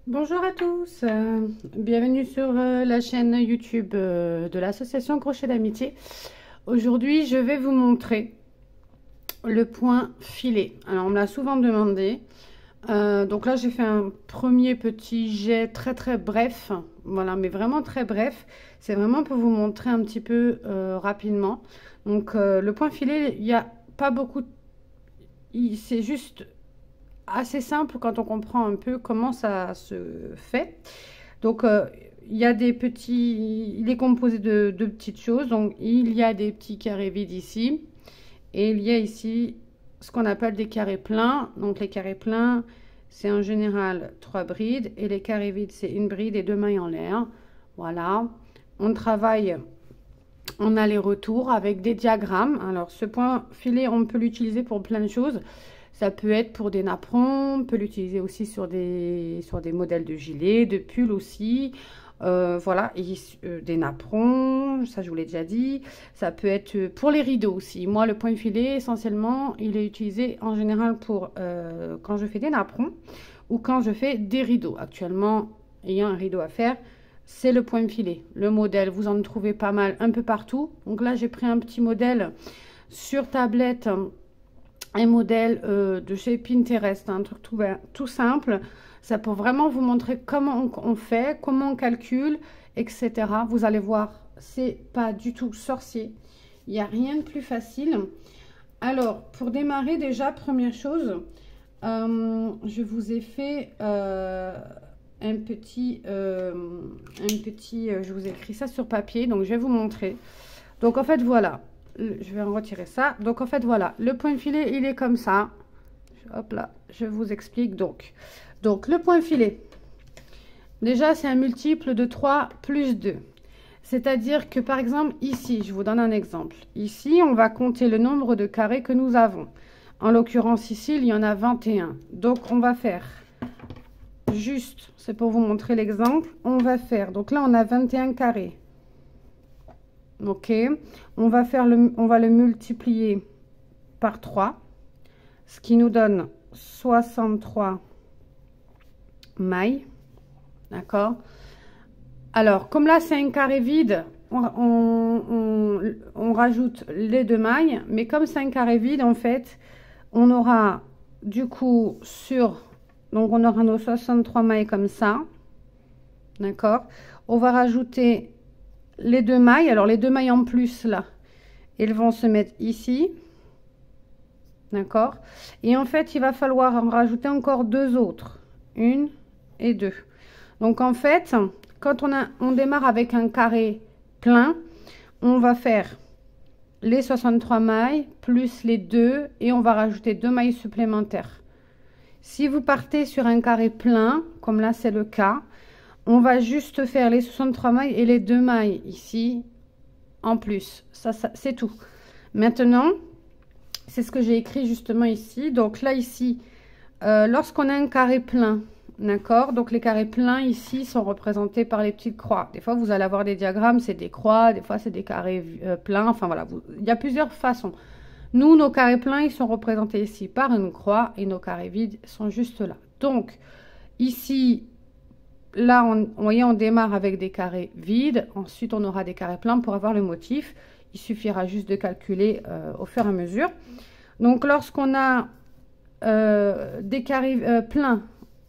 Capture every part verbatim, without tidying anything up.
Bonjour à tous, euh, bienvenue sur euh, la chaîne YouTube euh, de l'association Crochet d'Amitié. Aujourd'hui, je vais vous montrer le point filet. Alors, on me l'a souvent demandé. Euh, donc là, j'ai fait un premier petit jet très très bref. Voilà, mais vraiment très bref. C'est vraiment pour vous montrer un petit peu euh, rapidement. Donc, euh, le point filet, il n'y a pas beaucoup. C'est juste assez simple quand on comprend un peu comment ça se fait. Donc, euh, il y a des petits, il est composé de, de petites choses. Donc, il y a des petits carrés vides ici. Et il y a ici ce qu'on appelle des carrés pleins. Donc, les carrés pleins, c'est en général trois brides. Et les carrés vides, c'est une bride et deux mailles en l'air. Voilà. On travaille en aller-retour avec des diagrammes. Alors, ce point filet, on peut l'utiliser pour plein de choses. Ça peut être pour des napperons, on peut l'utiliser aussi sur des, sur des modèles de gilets, de pulls aussi. Euh, voilà, et, euh, des napperons, ça je vous l'ai déjà dit. Ça peut être pour les rideaux aussi. Moi, le point filet, essentiellement, il est utilisé en général pour euh, quand je fais des napperons ou quand je fais des rideaux. Actuellement, ayant un rideau à faire, c'est le point filet. Le modèle, vous en trouvez pas mal un peu partout. Donc là, j'ai pris un petit modèle sur tablette, un modèle euh, de chez Pinterest, un truc tout, tout simple. Ça pour vraiment vous montrer comment on, on fait, comment on calcule, et cetera. Vous allez voir, c'est pas du tout sorcier. Il n'y a rien de plus facile. Alors, pour démarrer, déjà, première chose, euh, je vous ai fait euh, un petit, euh, un petit, euh, je vous ai écrit ça sur papier, donc je vais vous montrer. Donc, en fait, voilà. Je vais en retirer ça. Donc, en fait, voilà. Le point filet, il est comme ça. Hop là, je vous explique. Donc, donc le point filet, déjà, c'est un multiple de trois plus deux. C'est-à-dire que, par exemple, ici, je vous donne un exemple. Ici, on va compter le nombre de carrés que nous avons. En l'occurrence, ici, il y en a vingt et un. Donc, on va faire, juste, c'est pour vous montrer l'exemple, on va faire, donc là, on a vingt et un carrés. Ok, on va faire le, on va le multiplier par trois, ce qui nous donne soixante-trois mailles. D'accord. Alors, comme là, c'est un carré vide, on, on, on, on rajoute les deux mailles. Mais comme c'est un carré vide, en fait, on aura du coup sur... Donc, on aura nos soixante-trois mailles comme ça. D'accord. On va rajouter les deux mailles. Alors, les deux mailles en plus, là, elles vont se mettre ici. D'accord. Et en fait, il va falloir en rajouter encore deux autres. Une et deux. Donc, en fait, quand on, a, on démarre avec un carré plein, on va faire les soixante-trois mailles plus les deux et on va rajouter deux mailles supplémentaires. Si vous partez sur un carré plein, comme là, c'est le cas, on va juste faire les soixante-trois mailles et les deux mailles ici en plus. Ça, ça c'est tout. Maintenant, c'est ce que j'ai écrit justement ici. Donc là, ici, euh, lorsqu'on a un carré plein, d'accord, donc les carrés pleins ici sont représentés par les petites croix. Des fois, vous allez avoir des diagrammes, c'est des croix, des fois, c'est des carrés euh, pleins. Enfin, voilà, vous, il y a plusieurs façons. Nous, nos carrés pleins, ils sont représentés ici par une croix et nos carrés vides sont juste là. Donc, ici, là, on, vous voyez, on démarre avec des carrés vides. Ensuite, on aura des carrés pleins pour avoir le motif. Il suffira juste de calculer euh, au fur et à mesure. Donc, lorsqu'on a euh, des carrés euh, pleins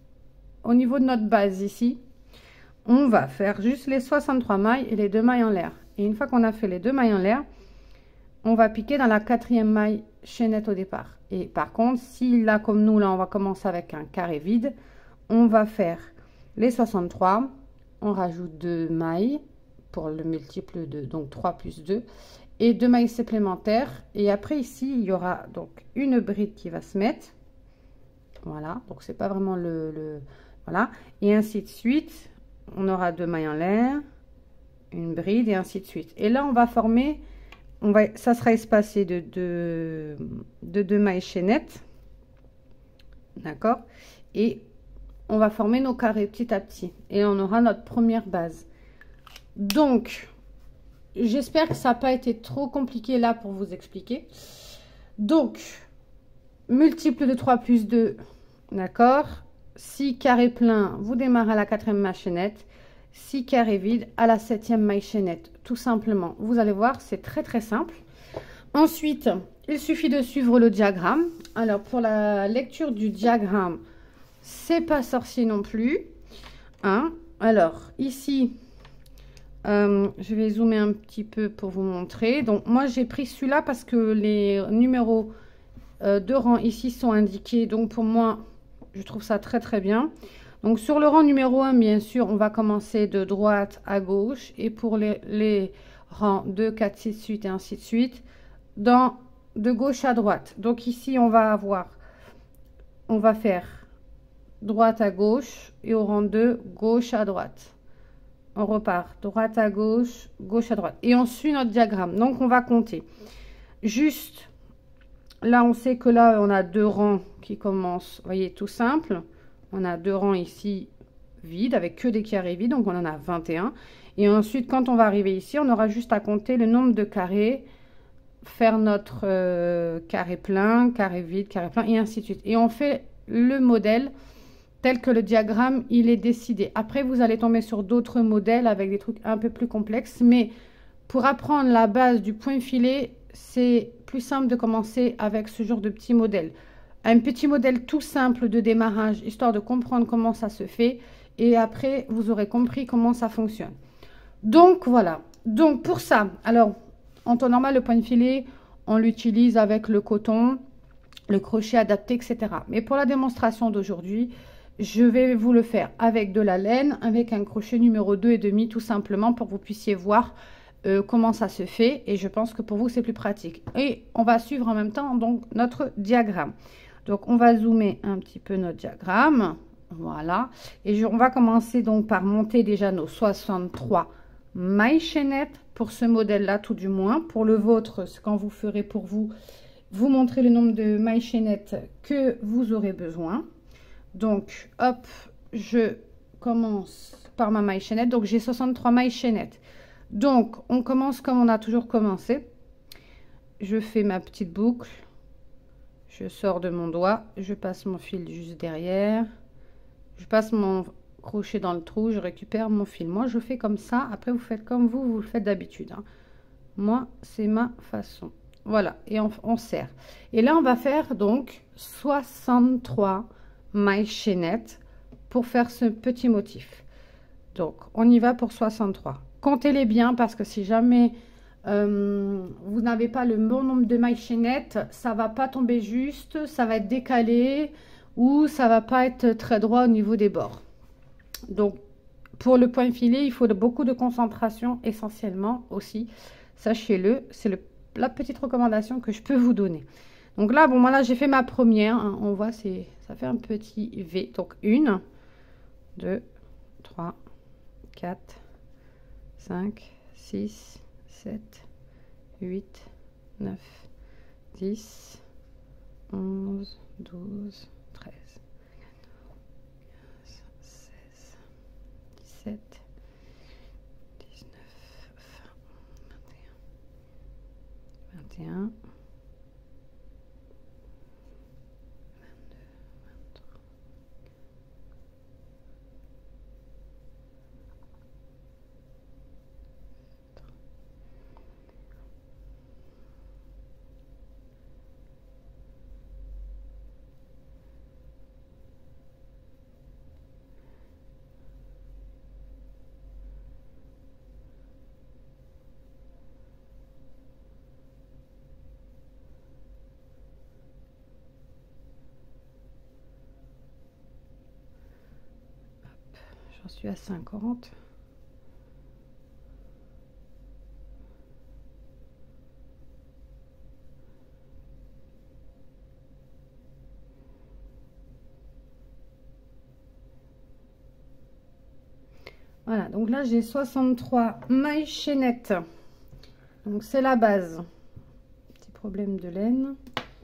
au niveau de notre base ici, on va faire juste les soixante-trois mailles et les deux mailles en l'air. Et une fois qu'on a fait les deux mailles en l'air, on va piquer dans la quatrième maille chaînette au départ. Et par contre, si là, comme nous, là, on va commencer avec un carré vide, on va faire les soixante-trois, on rajoute deux mailles pour le multiple de, donc trois plus deux, et deux mailles supplémentaires. Et après, ici, il y aura donc une bride qui va se mettre. Voilà, donc c'est pas vraiment le, le... Voilà, et ainsi de suite. On aura deux mailles en l'air, une bride, et ainsi de suite. Et là, on va former... On va, ça sera espacé de deux de deux mailles chaînettes. D'accord. Et on va former nos carrés petit à petit. Et on aura notre première base. Donc, j'espère que ça n'a pas été trop compliqué là pour vous expliquer. Donc, multiple de trois plus deux. D'accord. six carrés pleins, vous démarrez à la quatrième maille chaînette, six carrés vides à la septième maille chaînette, tout simplement. Vous allez voir, c'est très très simple. Ensuite, il suffit de suivre le diagramme. Alors, pour la lecture du diagramme, c'est pas sorcier non plus. Hein? Alors, ici, euh, je vais zoomer un petit peu pour vous montrer. Donc, moi, j'ai pris celui-là parce que les numéros euh, de rang ici sont indiqués. Donc, pour moi, je trouve ça très, très bien. Donc, sur le rang numéro un, bien sûr, on va commencer de droite à gauche. Et pour les, les rangs deux, quatre, six, huit et ainsi de suite, dans de gauche à droite. Donc ici on va avoir, on va faire droite à gauche et au rang deux, gauche à droite. On repart droite à gauche, gauche à droite et on suit notre diagramme. Donc on va compter. Juste là, on sait que là on a deux rangs qui commencent, vous voyez, tout simple. On a deux rangs ici vides avec que des carrés vides, donc on en a vingt et un. Et ensuite quand on va arriver ici, on aura juste à compter le nombre de carrés, faire notre euh, carré plein, carré vide, carré plein et ainsi de suite. Et on fait le modèle tel que le diagramme il est décidé. Après vous allez tomber sur d'autres modèles avec des trucs un peu plus complexes, mais pour apprendre la base du point filet, c'est plus simple de commencer avec ce genre de petit modèle. Un petit modèle tout simple de démarrage, histoire de comprendre comment ça se fait. Et après, vous aurez compris comment ça fonctionne. Donc voilà. Donc pour ça, alors en temps normal, le point de filet, on l'utilise avec le coton, le crochet adapté, et cetera. Mais pour la démonstration d'aujourd'hui, je vais vous le faire avec de la laine, avec un crochet numéro deux et demi, tout simplement pour que vous puissiez voir euh, comment ça se fait. Et je pense que pour vous, c'est plus pratique. Et on va suivre en même temps donc notre diagramme. Donc, on va zoomer un petit peu notre diagramme. Voilà. Et je, on va commencer donc par monter déjà nos soixante-trois mailles chaînettes pour ce modèle-là, tout du moins. Pour le vôtre, quand vous ferez pour vous, vous montrez le nombre de mailles chaînettes que vous aurez besoin. Donc, hop, je commence par ma maille chaînette. Donc, j'ai soixante-trois mailles chaînettes. Donc, on commence comme on a toujours commencé. Je fais ma petite boucle. Je sors de mon doigt. Je passe mon fil juste derrière. Je passe mon crochet dans le trou, je récupère mon fil. Moi, je fais comme ça. Après, vous faites comme vous, vous le faites d'habitude. Hein. Moi, c'est ma façon. Voilà, et on, on serre. Et là, on va faire donc soixante-trois mailles chaînettes pour faire ce petit motif. Donc, on y va pour soixante-trois. Comptez-les bien parce que si jamais euh, vous n'avez pas le bon nombre de mailles chaînettes, ça va pas tomber juste, ça va être décalé ou ça va pas être très droit au niveau des bords. Donc, pour le point filet, il faut de, beaucoup de concentration essentiellement aussi. Sachez-le, c'est la petite recommandation que je peux vous donner. Donc là, bon, moi là, j'ai fait ma première. Hein, on voit, c'est, ça fait un petit V. Donc, une, deux, trois, quatre, cinq, six, sept, huit, neuf, dix, onze, douze, treize. dix-sept, dix-neuf, vingt, vingt et un, vingt et un, vingt-deux, vingt-trois. J'en suis à cinquante. Voilà, donc là j'ai soixante-trois mailles chaînettes. Donc c'est la base. Petit problème de laine.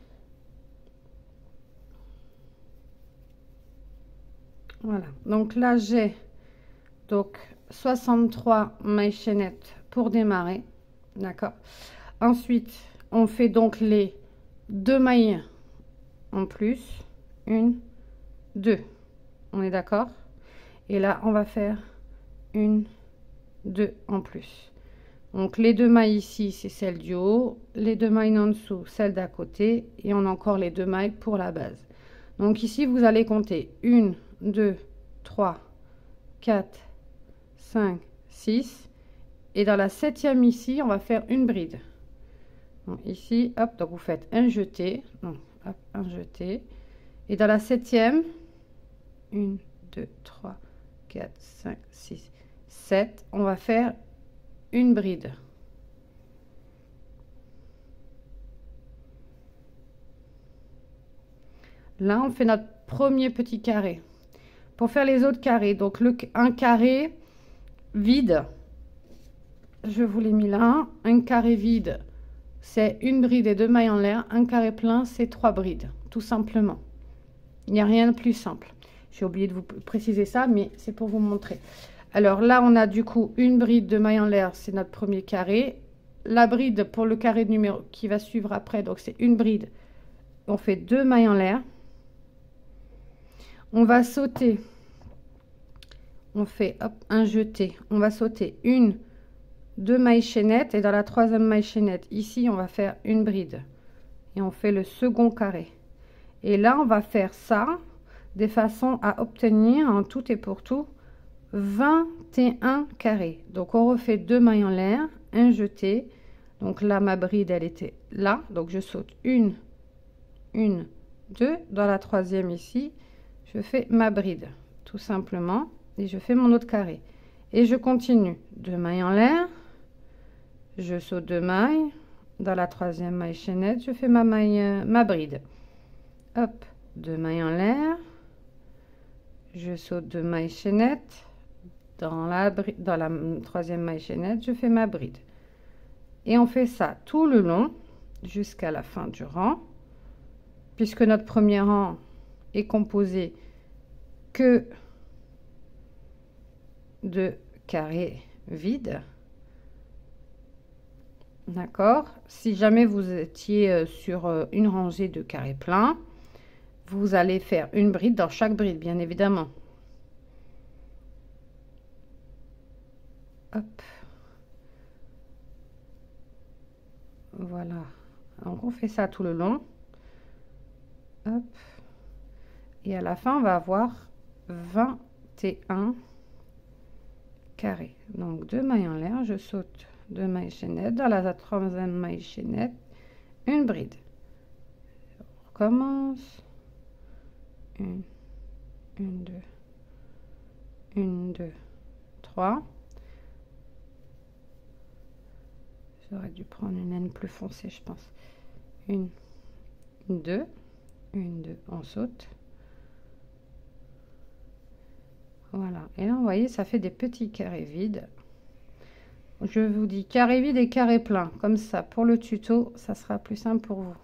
Voilà, donc là j'ai donc soixante-trois mailles chaînettes pour démarrer, d'accord. Ensuite, on fait donc les deux mailles en plus, une, deux. On est d'accord? Et là, on va faire une, deux en plus. Donc, les deux mailles ici, c'est celle du haut. Les deux mailles en dessous, celle d'à côté. Et on a encore les deux mailles pour la base. Donc, ici, vous allez compter un, deux, trois, quatre, cinq, six. Et dans la septième ici, on va faire une bride. Donc, ici, hop, donc vous faites un jeté. Donc, hop, un jeté. Et dans la septième, un, deux, trois, quatre, cinq, six, sept, on va faire une bride. Là, on fait notre premier petit carré. Pour faire les autres carrés, donc le, un carré vide, je vous l'ai mis là, un carré vide, c'est une bride et deux mailles en l'air. Un carré plein, c'est trois brides, tout simplement. Il n'y a rien de plus simple. J'ai oublié de vous préciser ça, mais c'est pour vous montrer. Alors là, on a du coup une bride de mailles en l'air, c'est notre premier carré. La bride pour le carré de numéro qui va suivre après, donc c'est une bride. On fait deux mailles en l'air. On va sauter. On fait hop, un jeté. On va sauter une, deux mailles chaînettes. Et dans la troisième maille chaînette, ici, on va faire une bride. Et on fait le second carré. Et là, on va faire ça de façon à obtenir en tout et pour tout vingt et un carrés. Donc, on refait deux mailles en l'air, un jeté. Donc là, ma bride, elle était là. Donc, je saute une, une, deux. Dans la troisième ici, je fais ma bride, tout simplement. Et je fais mon autre carré. Et je continue. Deux mailles en l'air. Je saute deux mailles. Dans la troisième maille chaînette, je fais ma maille, euh, ma bride. Hop, deux mailles en l'air. Je saute deux mailles chaînettes. Dans la, dans la troisième maille chaînette, je fais ma bride. Et on fait ça tout le long jusqu'à la fin du rang. Puisque notre premier rang est composé que de carrés vides. D'accord? Si jamais vous étiez sur une rangée de carrés pleins, vous allez faire une bride dans chaque bride, bien évidemment. Hop. Voilà. Donc, on fait ça tout le long. Hop. Et à la fin, on va avoir vingt et un carrés. Donc, deux mailles en l'air, je saute deux mailles chaînettes. Dans la troisième maille chaînette, une bride. On recommence. Une, une, deux, une, deux, trois. J'aurais dû prendre une laine plus foncée, je pense. Une, deux, une, deux, on saute. Voilà. Et là, vous voyez, ça fait des petits carrés vides. Je vous dis carré vide et carré plein. Comme ça, pour le tuto, ça sera plus simple pour vous.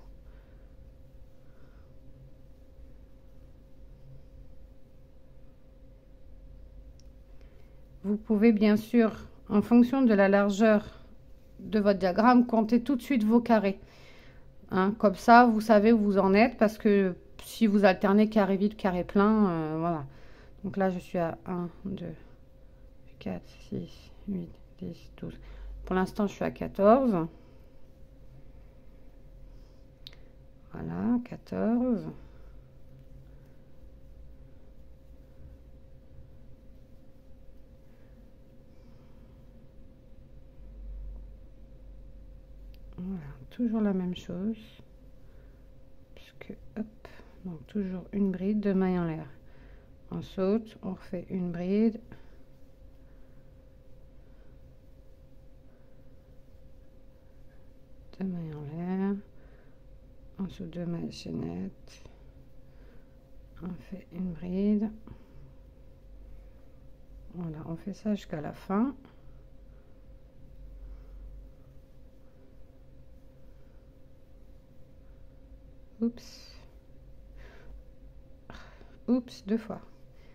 Vous pouvez bien sûr, en fonction de la largeur de votre diagramme, compter tout de suite vos carrés. Hein, comme ça, vous savez où vous en êtes, parce que si vous alternez carré vide, carré plein, euh, voilà. Donc là, je suis à un, deux, quatre, six, huit, dix, douze. Pour l'instant, je suis à quatorze. Voilà, quatorze. Voilà, toujours la même chose. Puisque, hop, donc toujours une bride, deux mailles en l'air. On saute, on refait une bride. Deux mailles en l'air. En dessous deux mailles chaînettes. On fait une bride. Voilà, on fait ça jusqu'à la fin. Oups. Oups, deux fois.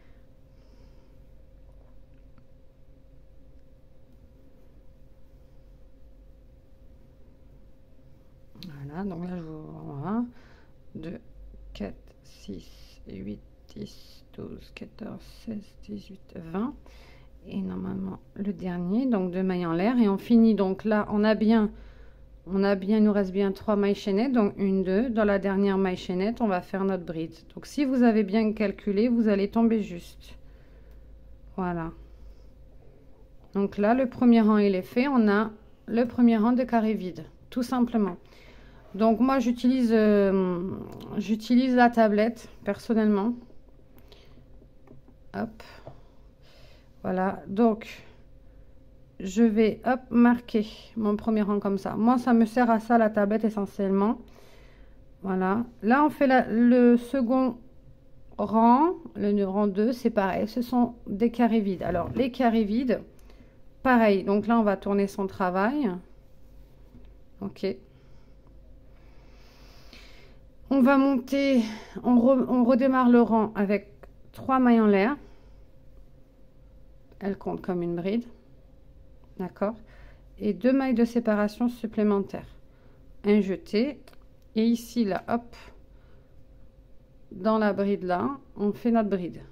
Voilà, donc là je vous vois un, deux, quatre, six, huit, dix, douze, quatorze, seize, dix-huit, vingt. Et normalement le dernier, donc deux mailles en l'air. Et on finit donc là, on a bien, on a bien, il nous reste bien trois mailles chaînettes. Donc une, deux. Dans la dernière maille chaînette, on va faire notre bride. Donc si vous avez bien calculé, vous allez tomber juste. Voilà. Donc là, le premier rang, il est fait. On a le premier rang de carré vide, tout simplement. Donc moi, j'utilise euh, j'utilise la tablette, personnellement. Hop. Voilà. Donc, je vais, hop, marquer mon premier rang comme ça. Moi, ça me sert à ça, la tablette, essentiellement. Voilà. Là, on fait la, le second rang, le rang deux, c'est pareil. Ce sont des carrés vides. Alors, les carrés vides... Pareil, donc là, on va tourner son travail. Ok. On va monter, on, re, on redémarre le rang avec trois mailles en l'air. Elle compte comme une bride. D'accord. Et deux mailles de séparation supplémentaires. Un jeté. Et ici, là, hop, dans la bride là, on fait notre bride.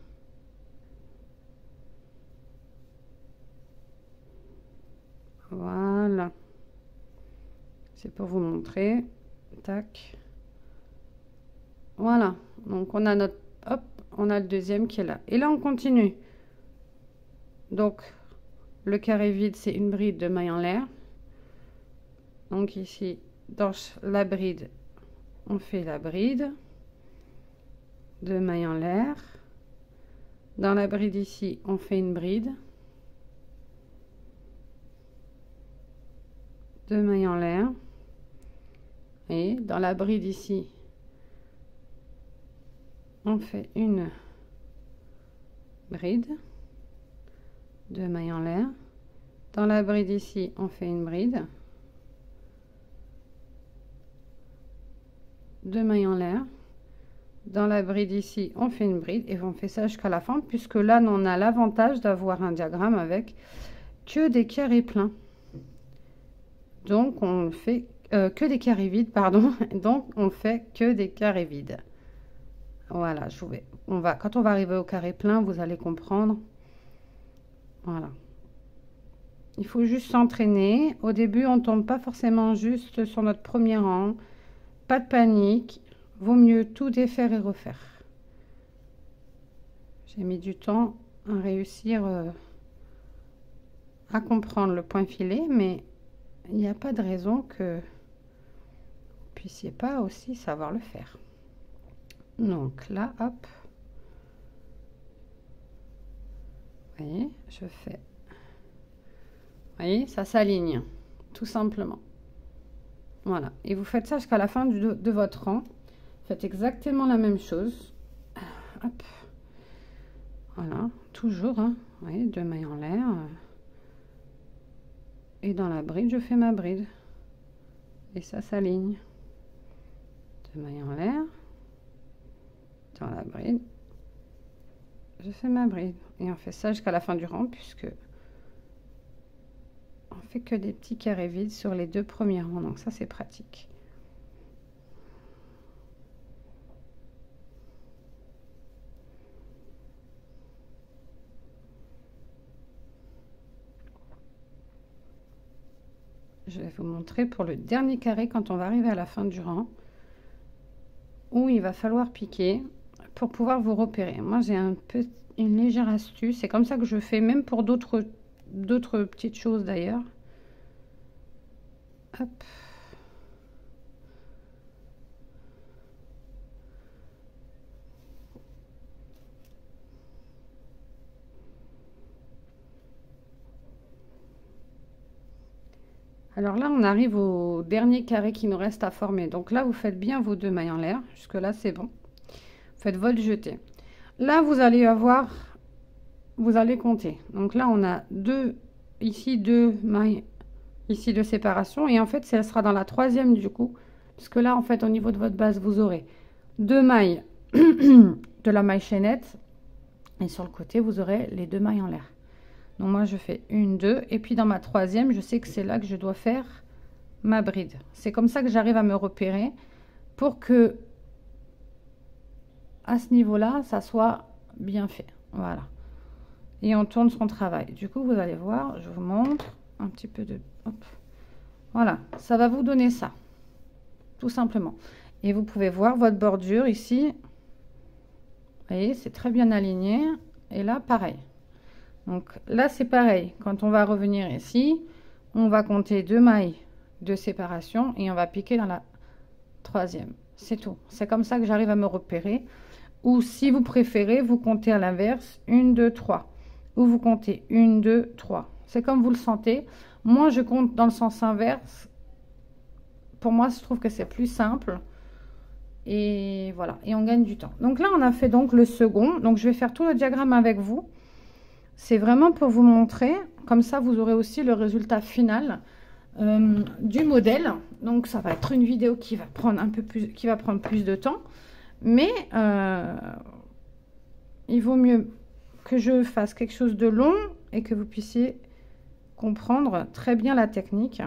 Voilà. C'est pour vous montrer. Tac. Voilà. Donc, on a notre... Hop, on a le deuxième qui est là. Et là, on continue. Donc, le carré vide, c'est une bride de mailles en l'air. Donc, ici, dans la bride, on fait la bride de mailles en l'air. Dans la bride ici, on fait une bride. Deux mailles en l'air. Et dans la bride ici, on fait une bride. Deux mailles en l'air. Dans la bride ici, on fait une bride. Deux mailles en l'air. Dans la bride ici, on fait une bride et on fait ça jusqu'à la fin, puisque là, on a l'avantage d'avoir un diagramme avec que des carrés pleins. Donc, on fait euh, que des carrés vides, pardon. Donc, on fait que des carrés vides. Voilà, je vais, on va, quand on va arriver au carré plein, vous allez comprendre. Voilà. Il faut juste s'entraîner. Au début, on ne tombe pas forcément juste sur notre premier rang. Pas de panique. Vaut mieux tout défaire et refaire. J'ai mis du temps à réussir euh, à comprendre le point filet, mais il n'y a pas de raison que vous ne puissiez pas aussi savoir le faire. Donc là, hop. Vous voyez, je fais. Vous voyez, ça s'aligne, tout simplement. Voilà. Et vous faites ça jusqu'à la fin du, de votre rang. Faites exactement la même chose. Hop. Voilà, toujours. Hein. Vous voyez, deux mailles en l'air. Et dans la bride, je fais ma bride. Et ça s'aligne. Deux mailles en l'air. Dans la bride, je fais ma bride. Et on fait ça jusqu'à la fin du rang, puisque on fait que des petits carrés vides sur les deux premiers rangs. Donc ça, c'est pratique. Je vais vous montrer pour le dernier carré quand on va arriver à la fin du rang, où il va falloir piquer pour pouvoir vous repérer. Moi, j'ai un peu une légère astuce. C'est comme ça que je fais, même pour d'autres d'autres petites choses d'ailleurs. Hop. Alors là, on arrive au dernier carré qui nous reste à former. Donc là, vous faites bien vos deux mailles en l'air. Jusque là, c'est bon. Vous faites vol jeté. Là, vous allez avoir, vous allez compter. Donc là, on a deux, ici deux mailles, ici de séparation. Et en fait, ça sera dans la troisième du coup. Parce que là, en fait, au niveau de votre base, vous aurez deux mailles de la maille chaînette. Et sur le côté, vous aurez les deux mailles en l'air. Donc moi, je fais une, deux. Et puis dans ma troisième, je sais que c'est là que je dois faire ma bride. C'est comme ça que j'arrive à me repérer pour que, à ce niveau-là, ça soit bien fait. Voilà. Et on tourne son travail. Du coup, vous allez voir, je vous montre un petit peu de... Hop. Voilà, ça va vous donner ça. Tout simplement. Et vous pouvez voir votre bordure ici. Vous voyez, c'est très bien aligné. Et là, pareil. Donc là, c'est pareil. Quand on va revenir ici, on va compter deux mailles de séparation et on va piquer dans la troisième. C'est tout. C'est comme ça que j'arrive à me repérer. Ou si vous préférez, vous comptez à l'inverse, une, deux, trois. Ou vous comptez une, deux, trois. C'est comme vous le sentez. Moi, je compte dans le sens inverse. Pour moi, je trouve que c'est plus simple. Et voilà. Et on gagne du temps. Donc là, on a fait donc le second. Donc, je vais faire tout le diagramme avec vous. C'est vraiment pour vous montrer. Comme ça, vous aurez aussi le résultat final euh, du modèle. Donc, ça va être une vidéo qui va prendre un peu plus, qui va prendre plus de temps. Mais euh, il vaut mieux que je fasse quelque chose de long et que vous puissiez comprendre très bien la technique.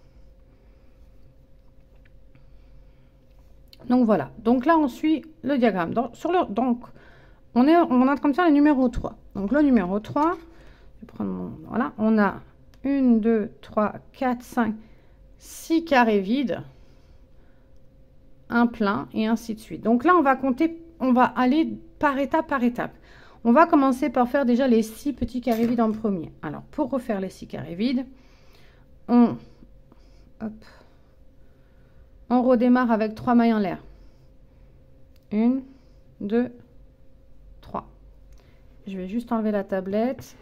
Donc voilà. Donc là, on suit le diagramme. Donc, sur le, donc on est, on est en train de faire le numéro trois. Donc le numéro trois, je vais prendre mon, voilà, on a un, deux, trois, quatre, cinq, six carrés vides, un plein et ainsi de suite. Donc là, on va compter, on va aller par étape par étape. On va commencer par faire déjà les six petits carrés vides en premier. Alors, pour refaire les six carrés vides, on, hop, on redémarre avec trois mailles en l'air. Une, deux, trois. Je vais juste enlever la tablette.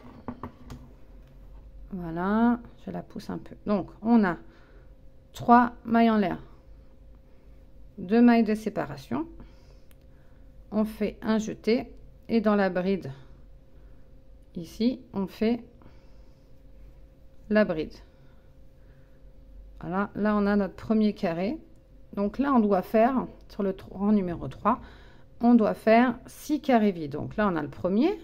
Voilà, je la pousse un peu. Donc, on a trois mailles en l'air. Deux mailles de séparation. On fait un jeté. Et dans la bride, ici, on fait la bride. Voilà, là, on a notre premier carré. Donc là, on doit faire, sur le rang numéro trois, on doit faire six carrés vides. Donc là, on a le premier.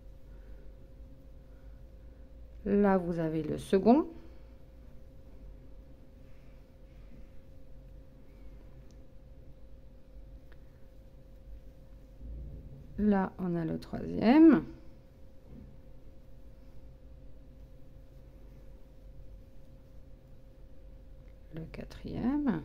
Là, vous avez le second. Là, on a le troisième. Le quatrième.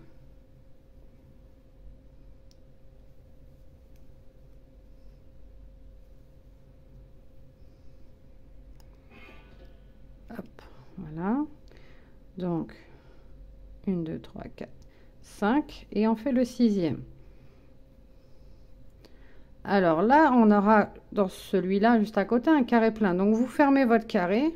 Hop, voilà. Donc, un, deux, trois, quatre, cinq. Et on fait le sixième. Alors là, on aura dans celui-là, juste à côté, un carré plein. Donc, vous fermez votre carré.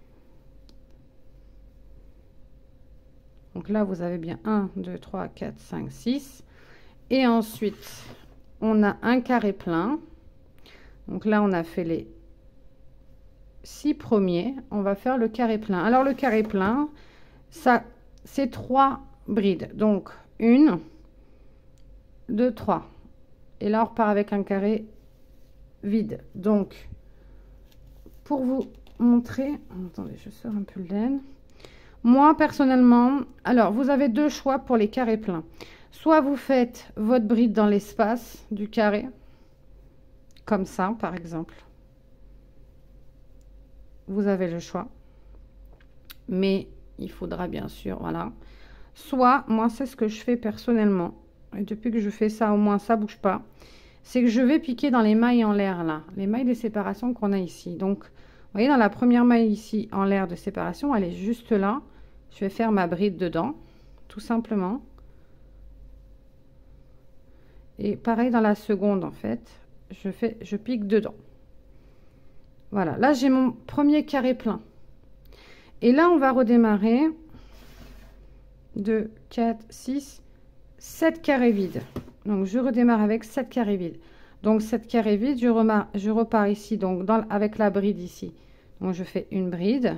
Donc là, vous avez bien un, deux, trois, quatre, cinq, six. Et ensuite, on a un carré plein. Donc là, on a fait les six premiers. On va faire le carré plein. Alors, le carré plein, ça, c'est trois brides. Donc, une, deux, trois. Et là, on repart avec un carré vide. Donc, pour vous montrer... Attendez, je sors un peu le laine. Moi, personnellement... Alors, vous avez deux choix pour les carrés pleins. Soit vous faites votre bride dans l'espace du carré. Comme ça, par exemple. Vous avez le choix. Mais il faudra bien sûr... Voilà. Soit, moi, c'est ce que je fais personnellement. Et depuis que je fais ça, au moins ça bouge pas. C'est que je vais piquer dans les mailles en l'air là, les mailles de séparation qu'on a ici. Donc, vous voyez, dans la première maille ici en l'air de séparation, elle est juste là. Je vais faire ma bride dedans, tout simplement. Et pareil dans la seconde en fait, je fais, je pique dedans. Voilà, là j'ai mon premier carré plein. Et là, on va redémarrer. deux, quatre, six, sept carrés vides. Donc, je redémarre avec sept carrés vides. Donc, sept carrés vides, je, je repars ici, donc dans, avec la bride ici. Donc, je fais une bride.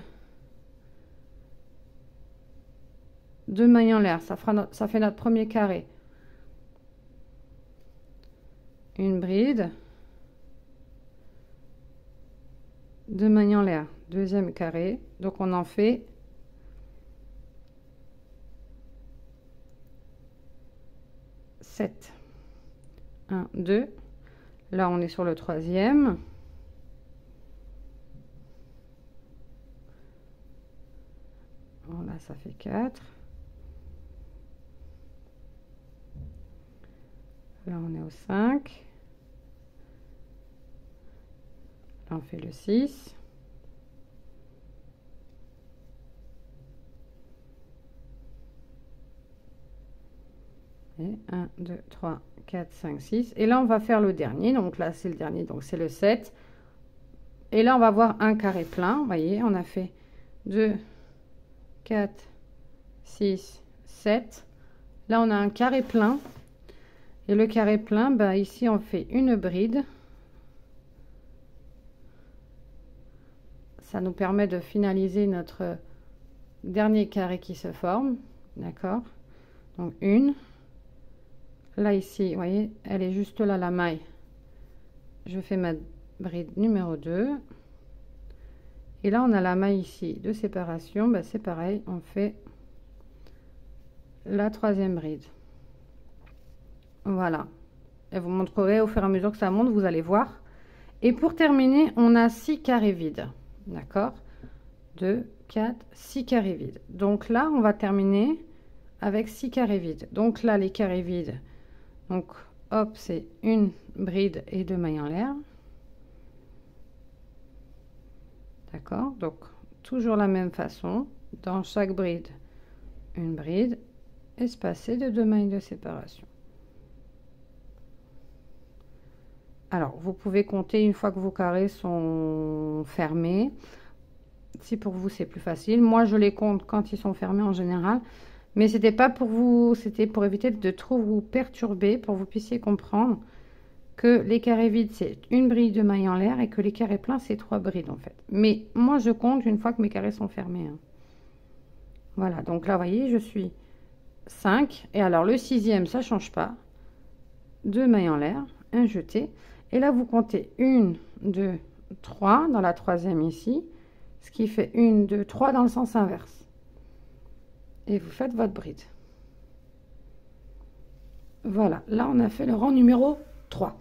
Deux mailles en l'air, ça, fera notre, ça fait notre premier carré. Une bride. Deux mailles en l'air, deuxième carré. Donc, on en fait sept. un, deux. Là, on est sur le troisième. ça fait quatre. Là, on est au cinq. Là, on fait le six. Et un, deux, trois, quatre, cinq, six. Et là, on va faire le dernier. Donc là, c'est le dernier. Donc, c'est le sept. Et là, on va avoir un carré plein. Vous voyez, on a fait deux, quatre, six, sept. Là, on a un carré plein. Et le carré plein, bah, ici, on fait une bride. Ça nous permet de finaliser notre dernier carré qui se forme. D'accord? Donc, une. Là, ici, vous voyez, elle est juste là, la maille. Je fais ma bride numéro deux. Et là, on a la maille ici de séparation. Bah, c'est pareil, on fait la troisième bride. Voilà. Et vous montrerai au fur et à mesure que ça monte, vous allez voir. Et pour terminer, on a six carrés vides. D'accord? deux, quatre, six carrés vides. Donc là, on va terminer avec six carrés vides. Donc là, les carrés vides, donc hop, c'est une bride et deux mailles en l'air. D'accord? Donc toujours la même façon. Dans chaque bride, une bride espacée de deux mailles de séparation. Alors, vous pouvez compter une fois que vos carrés sont fermés. Si pour vous, c'est plus facile. Moi, je les compte quand ils sont fermés en général. Mais c'était pas pour vous, c'était pour éviter de trop vous perturber, pour que vous puissiez comprendre que les carrés vides, c'est une bride de maille en l'air et que les carrés pleins, c'est trois brides en fait. Mais moi, je compte une fois que mes carrés sont fermés. Hein. Voilà, donc là, vous voyez, je suis cinq. Et alors, le sixième, ça change pas. Deux mailles en l'air, un jeté. Et là, vous comptez une, deux, trois dans la troisième ici, ce qui fait une, deux, trois dans le sens inverse. Et vous faites votre bride. Voilà, là, on a fait le rang numéro trois.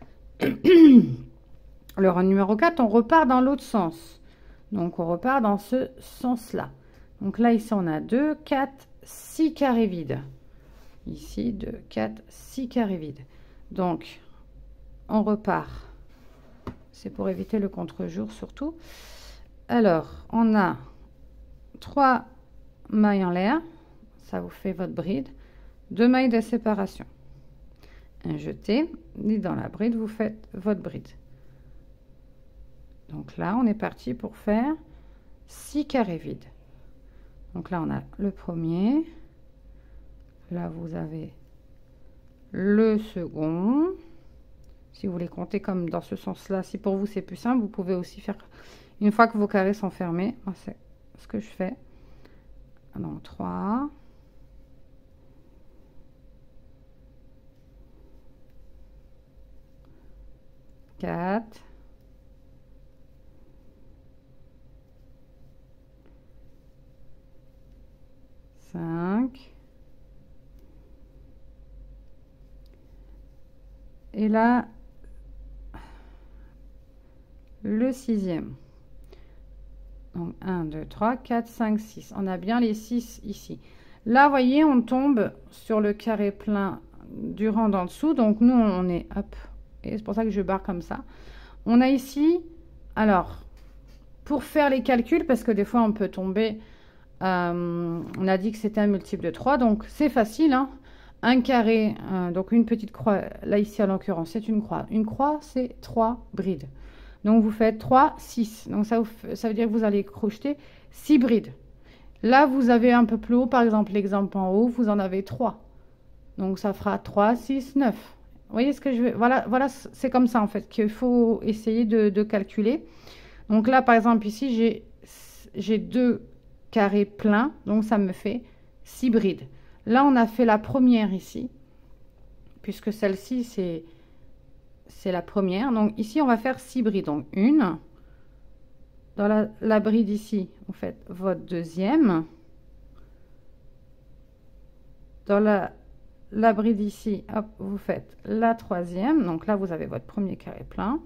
Le rang numéro quatre, on repart dans l'autre sens. Donc, on repart dans ce sens-là. Donc là, ici, on a deux, quatre, six carrés vides. Ici, deux, quatre, six carrés vides. Donc, on repart. C'est pour éviter le contre-jour surtout. Alors, on a trois mailles en l'air. Ça vous fait votre bride. Deux mailles de séparation. Un jeté. Et dans la bride, vous faites votre bride. Donc là, on est parti pour faire six carrés vides. Donc là, on a le premier. Là, vous avez le second. Si vous voulez compter comme dans ce sens-là, si pour vous c'est plus simple, vous pouvez aussi faire une fois que vos carrés sont fermés. C'est ce que je fais. Donc trois. quatre. cinq. Et là, le sixième. Donc un, deux, trois, quatre, cinq, six. On a bien les six ici. Là, vous voyez, on tombe sur le carré plein du rang d'en dessous. Donc nous, on est, hop, et c'est pour ça que je barre comme ça. On a ici, alors, pour faire les calculs, parce que des fois, on peut tomber, euh, on a dit que c'était un multiple de trois, donc c'est facile, hein. Un carré, euh, donc une petite croix, là ici en l'occurrence, c'est une croix. Une croix, c'est trois brides. Donc vous faites trois, six. Donc ça, vous, ça veut dire que vous allez crocheter six brides. Là, vous avez un peu plus haut, par exemple, l'exemple en haut, vous en avez trois. Donc ça fera trois, six, neuf. Vous voyez ce que je veux? Voilà, voilà, c'est comme ça en fait qu'il faut essayer de, de calculer. Donc là, par exemple, ici, j'ai deux carrés pleins, donc ça me fait six brides. Là, on a fait la première ici, puisque celle-ci, c'est c'est la première. Donc ici, on va faire six brides. Donc une. Dans la, la bride ici, vous faites votre deuxième. Dans la, la bride ici, hop, vous faites la troisième. Donc là, vous avez votre premier carré plein.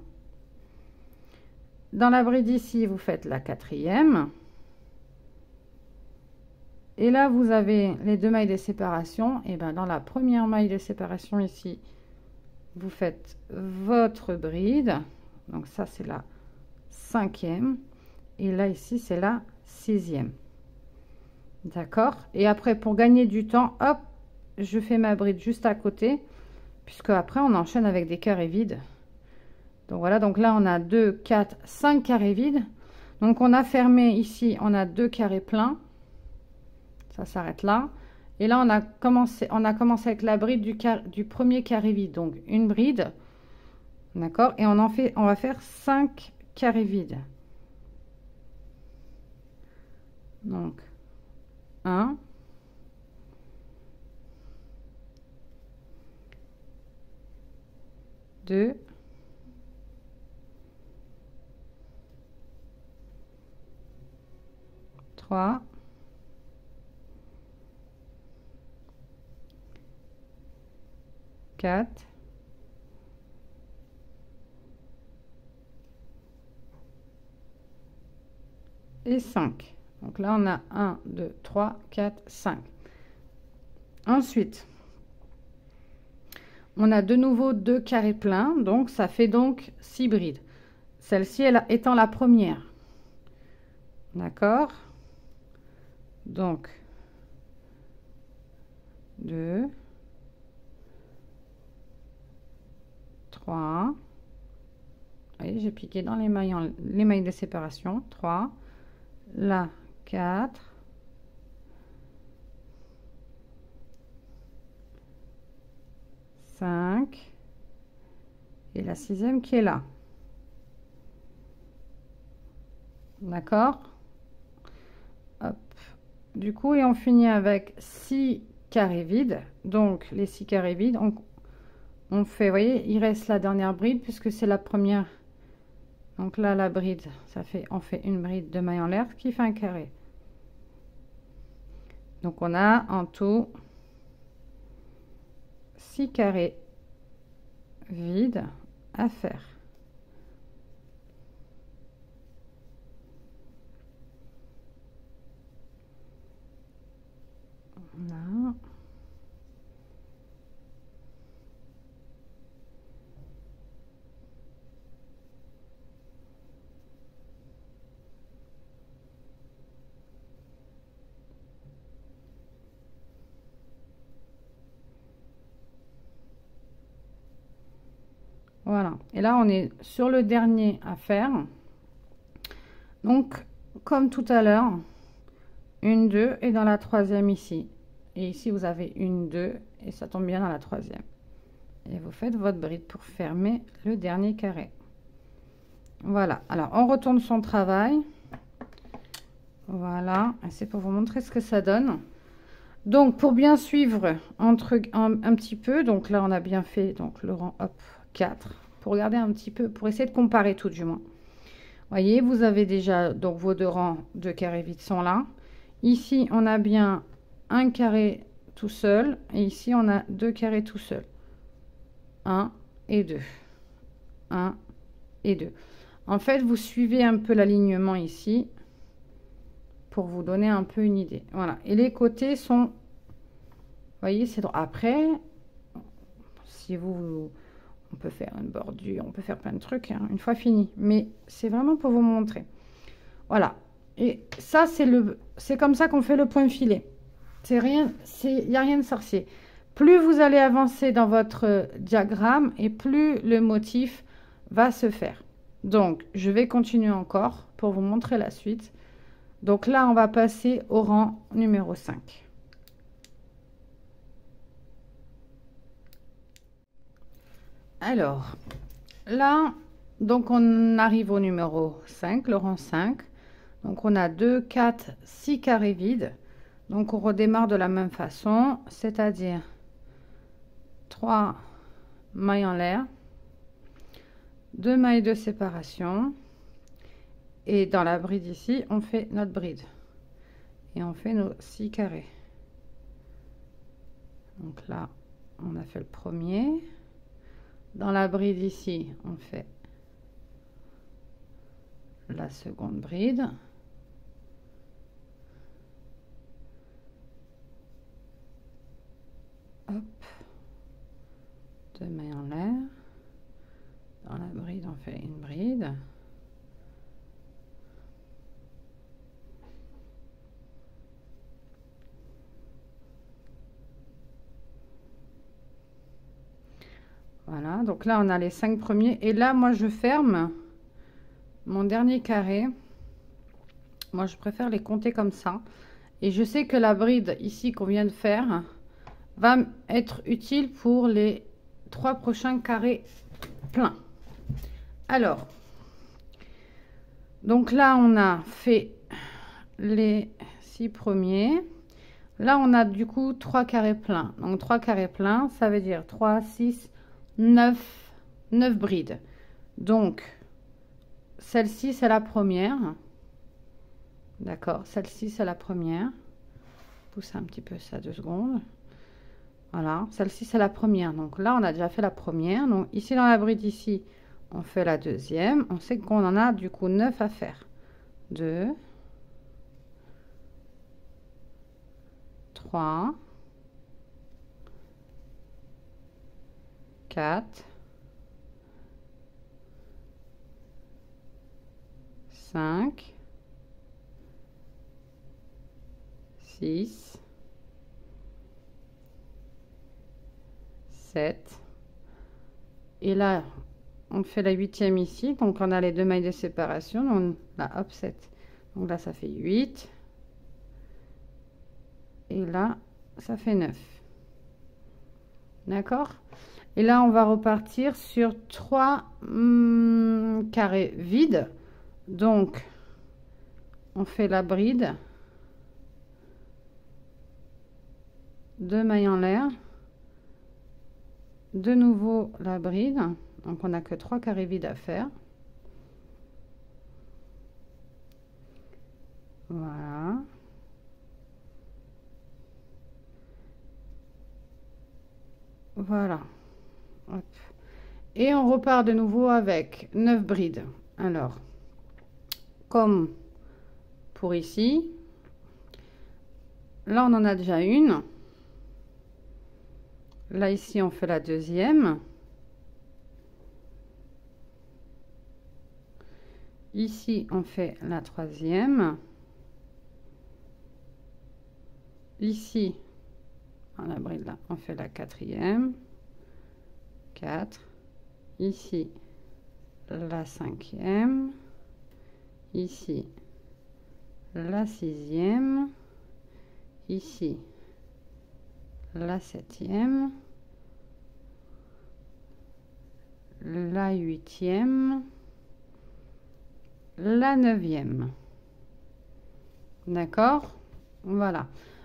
Dans la bride ici, vous faites la quatrième. Et là, vous avez les deux mailles de séparation. Et ben dans la première maille de séparation ici, vous faites votre bride. Donc ça, c'est la cinquième. Et là, ici, c'est la sixième. D'accord? Et après, pour gagner du temps, hop, je fais ma bride juste à côté, puisque après, on enchaîne avec des carrés vides. Donc voilà, donc là, on a deux, quatre, cinq carrés vides. Donc on a fermé ici, on a deux carrés pleins. Ça s'arrête là. Et là, on a commencé, on a commencé avec la bride du, car, du premier carré vide. Donc une bride. D'accord? Et on en fait, on va faire cinq carrés vides. Donc un, deux, trois, quatre, et cinq. Donc là, on a un, deux, trois, quatre, cinq. Ensuite, on a de nouveau deux carrés pleins, donc ça fait donc six brides. Celle-ci étant la première. D'accord? Donc, deux, trois. Vous voyez, j'ai piqué dans les mailles, en, les mailles de séparation. trois. Là, quatre. cinq. Et la sixième qui est là. D'accord? Hop. Du coup, et on finit avec six carrés vides. Donc, les six carrés vides, on, on fait, vous voyez, il reste la dernière bride puisque c'est la première. Donc là, la bride, ça fait, on fait une bride de maille en l'air qui fait un carré. Donc, on a en tout six carrés vides à faire. Là. Voilà. Et là, on est sur le dernier à faire. Donc, comme tout à l'heure, une, deux et dans la troisième ici. Et ici, vous avez une, deux et ça tombe bien dans la troisième. Et vous faites votre bride pour fermer le dernier carré. Voilà. Alors, on retourne son travail. Voilà. C'est pour vous montrer ce que ça donne. Donc, pour bien suivre entre, un, un petit peu, donc là, on a bien fait donc le rang, hop, quatre. Pour regarder un petit peu, pour essayer de comparer tout du moins. Voyez, vous avez déjà donc vos deux rangs de carrés vides sont là. Ici, on a bien un carré tout seul. Et ici, on a deux carrés tout seul. un et deux. un et deux. En fait, vous suivez un peu l'alignement ici pour vous donner un peu une idée. Voilà. Et les côtés sont... Vous voyez, c'est droit. Après, si vous... On peut faire une bordure, on peut faire plein de trucs, hein, une fois fini. Mais c'est vraiment pour vous montrer. Voilà. Et ça, c'est le, c'est comme ça qu'on fait le point filet. C'est rien, il n'y a rien de sorcier. Plus vous allez avancer dans votre diagramme et plus le motif va se faire. Donc, je vais continuer encore pour vous montrer la suite. Donc là, on va passer au rang numéro cinq. Alors, là, donc on arrive au numéro cinq, le rang cinq. Donc on a deux, quatre, six carrés vides. Donc on redémarre de la même façon, c'est-à-dire trois mailles en l'air, deux mailles de séparation. Et dans la bride ici, on fait notre bride. Et on fait nos six carrés. Donc là, on a fait le premier. Dans la bride ici, on fait la seconde bride. Voilà, donc là on a les cinq premiers et là moi je ferme mon dernier carré. Moi je préfère les compter comme ça et je sais que la bride ici qu'on vient de faire va être utile pour les trois prochains carrés pleins. Alors, donc là on a fait les six premiers. Là on a du coup trois carrés pleins. Donc trois carrés pleins, ça veut dire trois, six, neuf, neuf brides. Donc celle-ci c'est la première. D'accord, celle-ci c'est la première. Pousse un petit peu ça deux secondes. Voilà, celle-ci c'est la première. Donc là on a déjà fait la première. Donc ici dans la bride ici, on fait la deuxième. On sait qu'on en a du coup neuf à faire. deux, trois, quatre, cinq, six, sept. Et là, on fait la huitième ici. Donc, on a les deux mailles de séparation. Donc, là, hop, sept. Donc là, ça fait huit. Et là, ça fait neuf. D'accord? Et là, on va repartir sur trois hum, carrés vides. Donc, on fait la bride. Deux mailles en l'air. De nouveau la bride. Donc, on n'a que trois carrés vides à faire. Voilà. Voilà. Hop. Et on repart de nouveau avec neuf brides. Alors, comme pour ici, là on en a déjà une. Là ici on fait la deuxième. Ici on fait la troisième. Ici, dans la bride là, on fait la quatrième. quatre. Ici, la cinquième. Ici, la sixième. Ici, la septième. La huitième. La neuvième. D'accord? Voilà.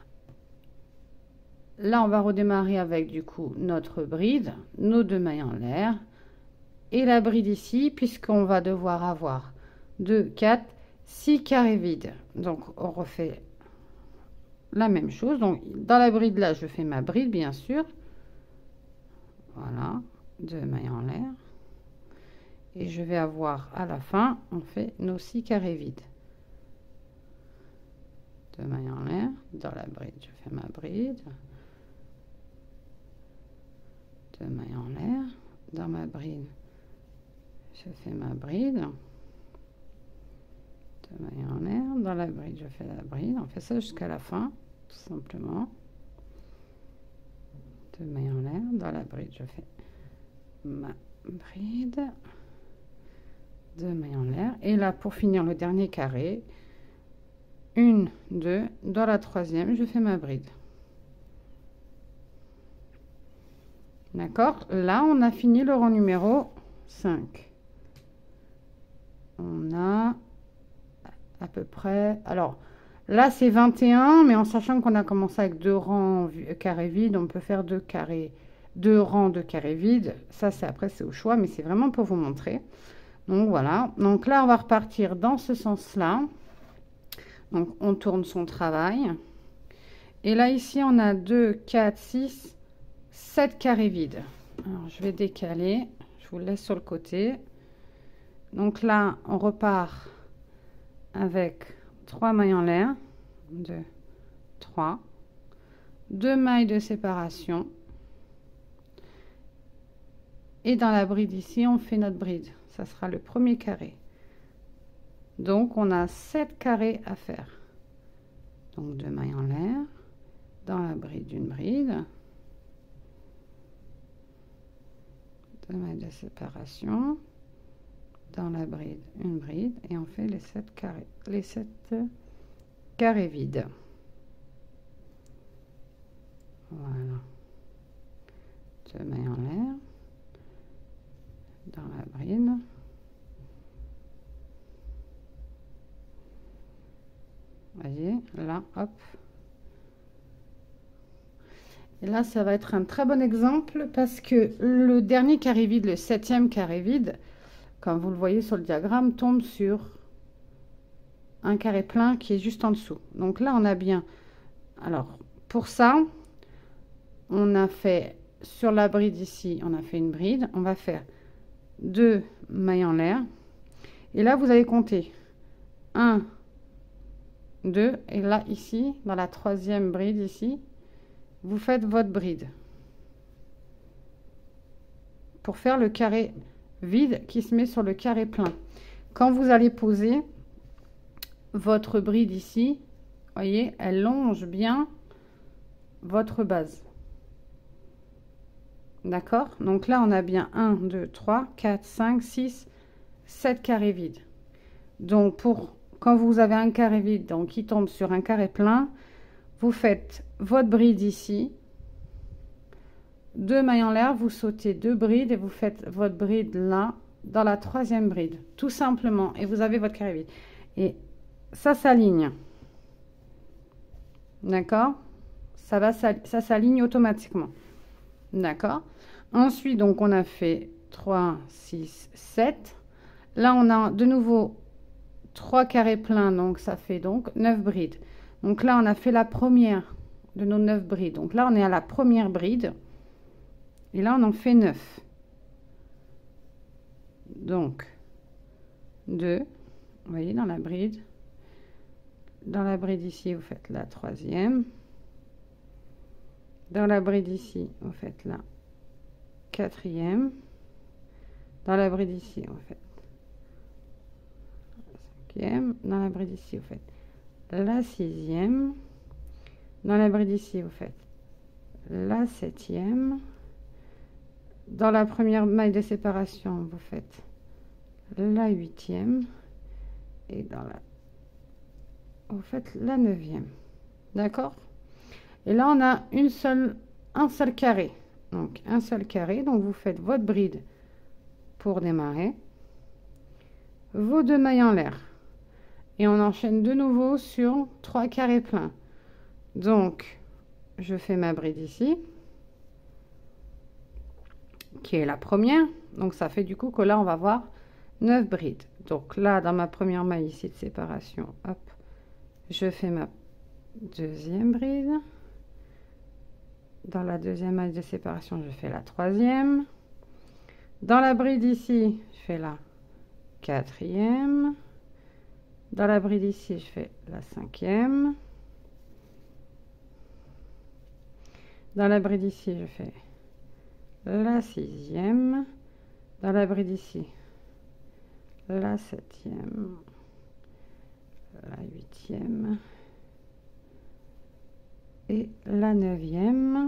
Là, on va redémarrer avec du coup notre bride, nos deux mailles en l'air et la bride ici, puisqu'on va devoir avoir deux, quatre, six carrés vides. Donc, on refait la même chose. Donc, dans la bride là, je fais ma bride, bien sûr. Voilà, deux mailles en l'air. Et je vais avoir à la fin, on fait nos six carrés vides. Deux mailles en l'air. Dans la bride, je fais ma bride. Deux mailles en l'air. Dans ma bride, je fais ma bride. Deux mailles en l'air. Dans la bride, je fais la bride. On fait ça jusqu'à la fin, tout simplement. Deux mailles en l'air. Dans la bride, je fais ma bride. Deux mailles en l'air. Et là, pour finir le dernier carré, une, deux. Dans la troisième, je fais ma bride. D'accord? Là, on a fini le rang numéro cinq. On a à peu près... Alors, là, c'est vingt et un, mais en sachant qu'on a commencé avec deux rangs carrés vides, on peut faire deux carrés, deux rangs de carrés vides. Ça, c'est après, c'est au choix, mais c'est vraiment pour vous montrer. Donc, voilà. Donc là, on va repartir dans ce sens-là. Donc, on tourne son travail. Et là, ici, on a deux, quatre, six... sept carrés vides. Alors, je vais décaler. Je vous laisse sur le côté. Donc là, on repart avec trois mailles en l'air. deux, trois. deux mailles de séparation. Et dans la bride ici, on fait notre bride. Ça sera le premier carré. Donc, on a sept carrés à faire. Donc, deux mailles en l'air. Dans la bride, une bride. deux mailles de séparation, dans la bride, une bride, et on fait les sept carrés, les sept carrés vides. Voilà. Deux mailles en l'air, dans la bride. Voyez, là, hop. Et là, ça va être un très bon exemple parce que le dernier carré vide, le septième carré vide, comme vous le voyez sur le diagramme, tombe sur un carré plein qui est juste en dessous. Donc là, on a bien... Alors, pour ça, on a fait sur la bride ici, on a fait une bride. On va faire deux mailles en l'air. Et là, vous allez compter un, deux. Et là, ici, dans la troisième bride ici, vous faites votre bride pour faire le carré vide qui se met sur le carré plein. Quand vous allez poser votre bride ici, voyez, elle longe bien votre base. D'accord? Donc là, on a bien un, deux, trois, quatre, cinq, six, sept carrés vides. Donc, pour quand vous avez un carré vide donc qui tombe sur un carré plein, vous faites votre bride ici, deux mailles en l'air, vous sautez deux brides et vous faites votre bride là, dans la troisième bride, tout simplement. Et vous avez votre carré vide. Et ça s'aligne. D'accord? Ça va, ça, ça s'aligne automatiquement. D'accord? Ensuite, donc, on a fait trois, six, sept. Là, on a de nouveau trois carrés pleins, donc ça fait donc neuf brides. Donc là, on a fait la première de nos neuf brides. Donc là, on est à la première bride. Et là, on en fait neuf. Donc, deux. Vous voyez, dans la bride. Dans la bride ici, vous faites la troisième. Dans la bride ici, vous faites la quatrième. Dans la bride ici, vous faites la cinquième. Dans la bride ici, vous faites la sixième. Dans la bride ici, vous faites la septième. Dans la première maille de séparation, vous faites la huitième. Et dans la... vous faites la neuvième. D'accord? Et là, on a une seule, un seul carré. Donc, un seul carré. Donc, vous faites votre bride pour démarrer. Vos deux mailles en l'air. Et on enchaîne de nouveau sur trois carrés pleins. Donc, je fais ma bride ici, qui est la première. Donc, ça fait du coup que là, on va avoir neuf brides. Donc, là, dans ma première maille ici de séparation, hop, je fais ma deuxième bride. Dans la deuxième maille de séparation, je fais la troisième. Dans la bride ici, je fais la quatrième. Dans la bride ici, je fais la cinquième. Dans la bride ici, je fais la sixième. Dans la bride ici, la septième. La huitième. Et la neuvième.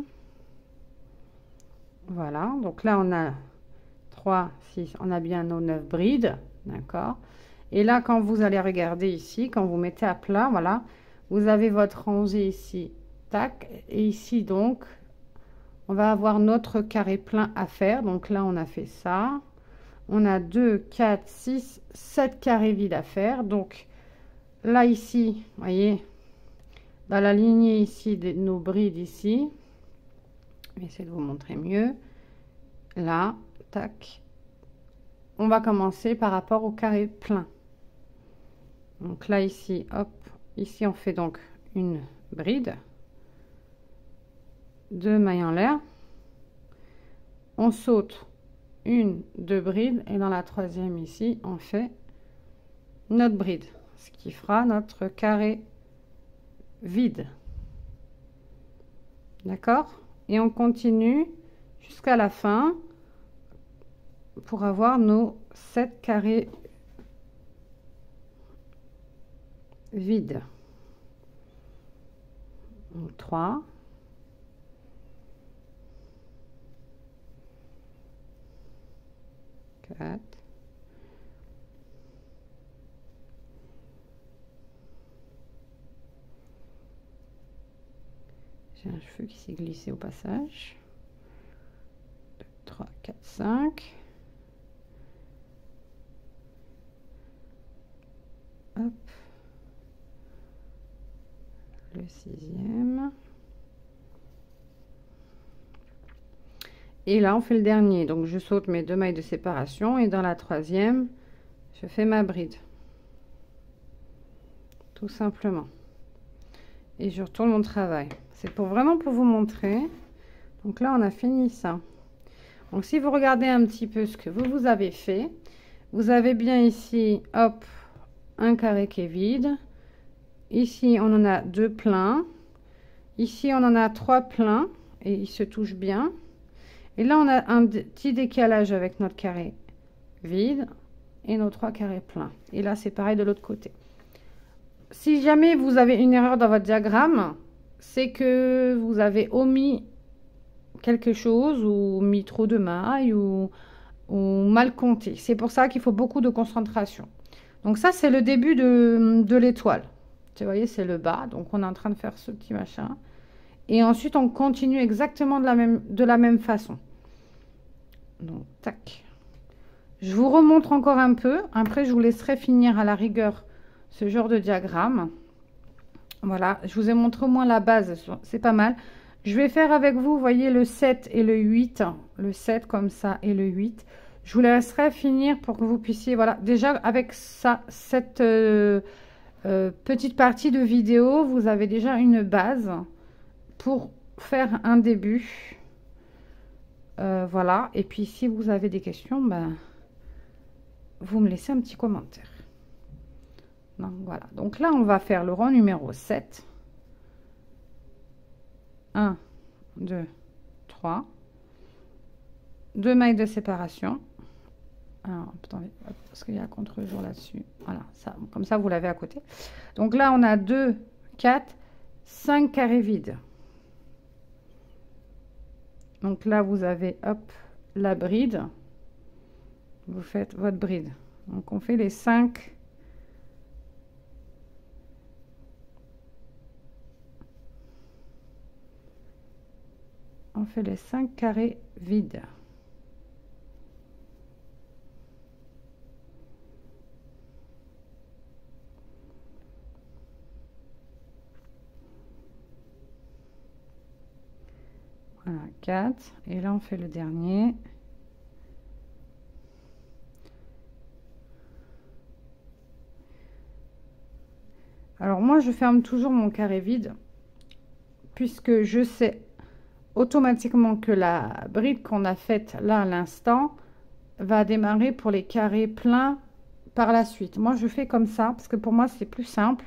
Voilà, donc là on a trois, six, on a bien nos neuf brides, d'accord. Et là quand vous allez regarder ici, quand vous mettez à plat, voilà, vous avez votre rangée ici, tac, et ici donc, on va avoir notre carré plein à faire. Donc là on a fait ça, on a deux, quatre, six, sept carrés vides à faire. Donc là ici, vous voyez, dans la lignée ici de nos brides ici, je vais essayer de vous montrer mieux. Là, tac, on va commencer par rapport au carré plein. Donc là ici, hop, ici on fait donc une bride, deux mailles en l'air, on saute une, deux brides, et dans la troisième ici, on fait notre bride, ce qui fera notre carré vide. D'accord? Et on continue jusqu'à la fin pour avoir nos sept carrés vides. Donc trois, quatre. J'ai un cheveu qui s'est glissé au passage. deux, trois, quatre, cinq. Hop. Le sixième. Et là, on fait le dernier. Donc, je saute mes deux mailles de séparation. Et dans la troisième, je fais ma bride. Tout simplement. Et je retourne mon travail. C'est pour vraiment pour vous montrer. Donc là, on a fini ça. Donc, si vous regardez un petit peu ce que vous, vous avez fait, vous avez bien ici, hop, un carré qui est vide. Ici, on en a deux pleins. Ici, on en a trois pleins. Et ils se touchent bien. Et là, on a un petit décalage avec notre carré vide et nos trois carrés pleins. Et là, c'est pareil de l'autre côté. Si jamais vous avez une erreur dans votre diagramme, c'est que vous avez omis quelque chose ou mis trop de mailles ou, ou mal compté. C'est pour ça qu'il faut beaucoup de concentration. Donc ça, c'est le début de, de l'étoile. Vous voyez, c'est le bas. Donc, on est en train de faire ce petit machin. Et ensuite, on continue exactement de la même, de la même façon. Donc, tac. Je vous remontre encore un peu. Après, je vous laisserai finir à la rigueur ce genre de diagramme. Voilà, je vous ai montré au moins la base. C'est pas mal. Je vais faire avec vous, vous voyez, le sept et le huit. Le sept comme ça et le huit. Je vous laisserai finir pour que vous puissiez... Voilà, déjà avec ça, cette euh, euh, petite partie de vidéo, vous avez déjà une base pour faire un début. Euh, voilà. Et puis, si vous avez des questions, ben, vous me laissez un petit commentaire. Donc, voilà. Donc là, on va faire le rang numéro sept. un, deux, trois. Deux mailles de séparation. Alors, attendez, parce qu'il y a un contre-jour là-dessus. Voilà, ça, comme ça, vous l'avez à côté. Donc là, on a deux, quatre, cinq carrés vides. Donc là, vous avez, hop, la bride. Vous faites votre bride. Donc, on fait les cinq. On fait les cinq carrés vides. Voilà, quatre. Et là, on fait le dernier. Alors, moi, je ferme toujours mon carré vide, puisque je sais automatiquement que la bride qu'on a faite là à l'instant va démarrer pour les carrés pleins par la suite. Moi, je fais comme ça, parce que pour moi, c'est plus simple.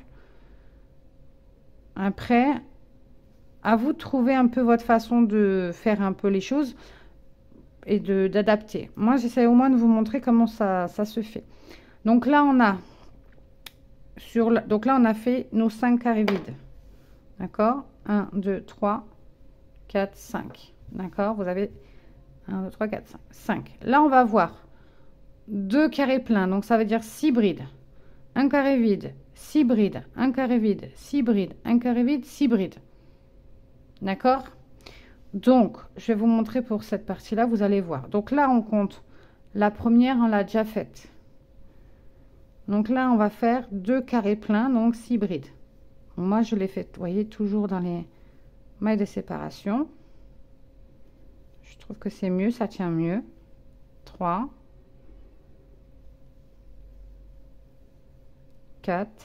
Après... à vous de trouver un peu votre façon de faire un peu les choses et de d'adapter. Moi, j'essaie au moins de vous montrer comment ça, ça se fait. Donc là, on a sur le, donc là, on a fait nos cinq carrés vides. D'accord? un, deux, trois, quatre, cinq. D'accord? Vous avez un, deux, trois, quatre, cinq. cinq. Là, on va voir deux carrés pleins. Donc, ça veut dire six brides. Un carré vide, six brides. Un carré vide, six brides. Un carré vide, six brides. D'accord? Donc, je vais vous montrer pour cette partie-là, vous allez voir. Donc là, on compte. La première, on l'a déjà faite. Donc là, on va faire deux carrés pleins, donc six brides. Moi, je l'ai fait, vous voyez, toujours dans les mailles de séparation. Je trouve que c'est mieux, ça tient mieux. trois. quatre.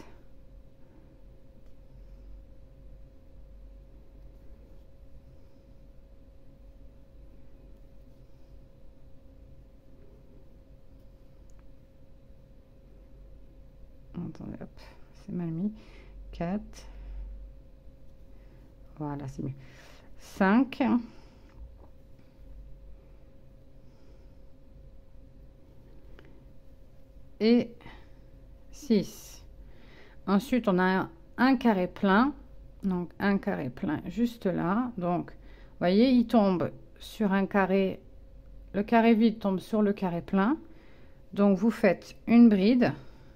Attendez, hop, c'est mal mis. quatre. Voilà, c'est mieux. cinq. Et six. Ensuite, on a un, un carré plein. Donc, un carré plein juste là. Donc, vous voyez, il tombe sur un carré. Le carré vide tombe sur le carré plein. Donc vous faites une bride,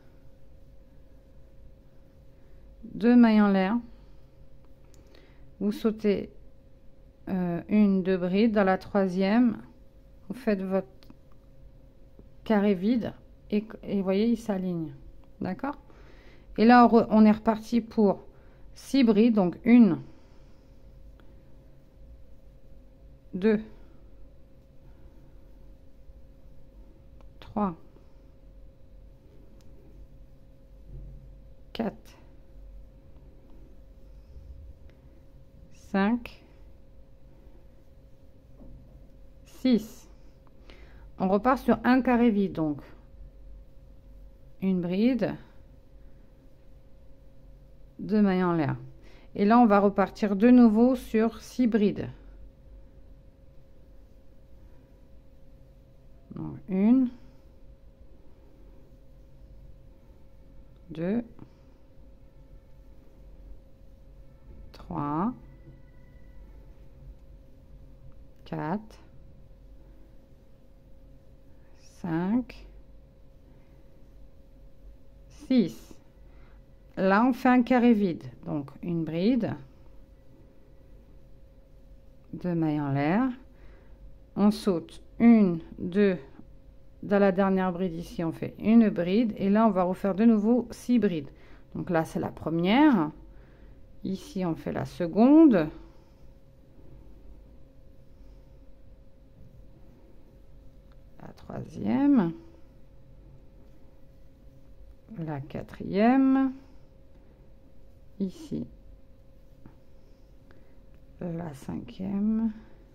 deux mailles en l'air, vous sautez euh, une, deux brides, dans la troisième, vous faites votre carré vide et, et vous voyez, il s'aligne, d'accord? Et là, on, on est reparti pour six brides, donc une, deux, trois, quatre, cinq, six. On repart sur un carré vide, donc une bride, deux mailles en l'air. Et là, on va repartir de nouveau sur six brides. Donc, une, deux, trois, quatre, cinq, six. Là, on fait un carré vide. Donc, une bride, deux mailles en l'air. On saute une, deux. Dans la dernière bride ici, on fait une bride. Et là, on va refaire de nouveau six brides. Donc là, c'est la première. Ici, on fait la seconde. La troisième. La quatrième. Ici. La cinquième.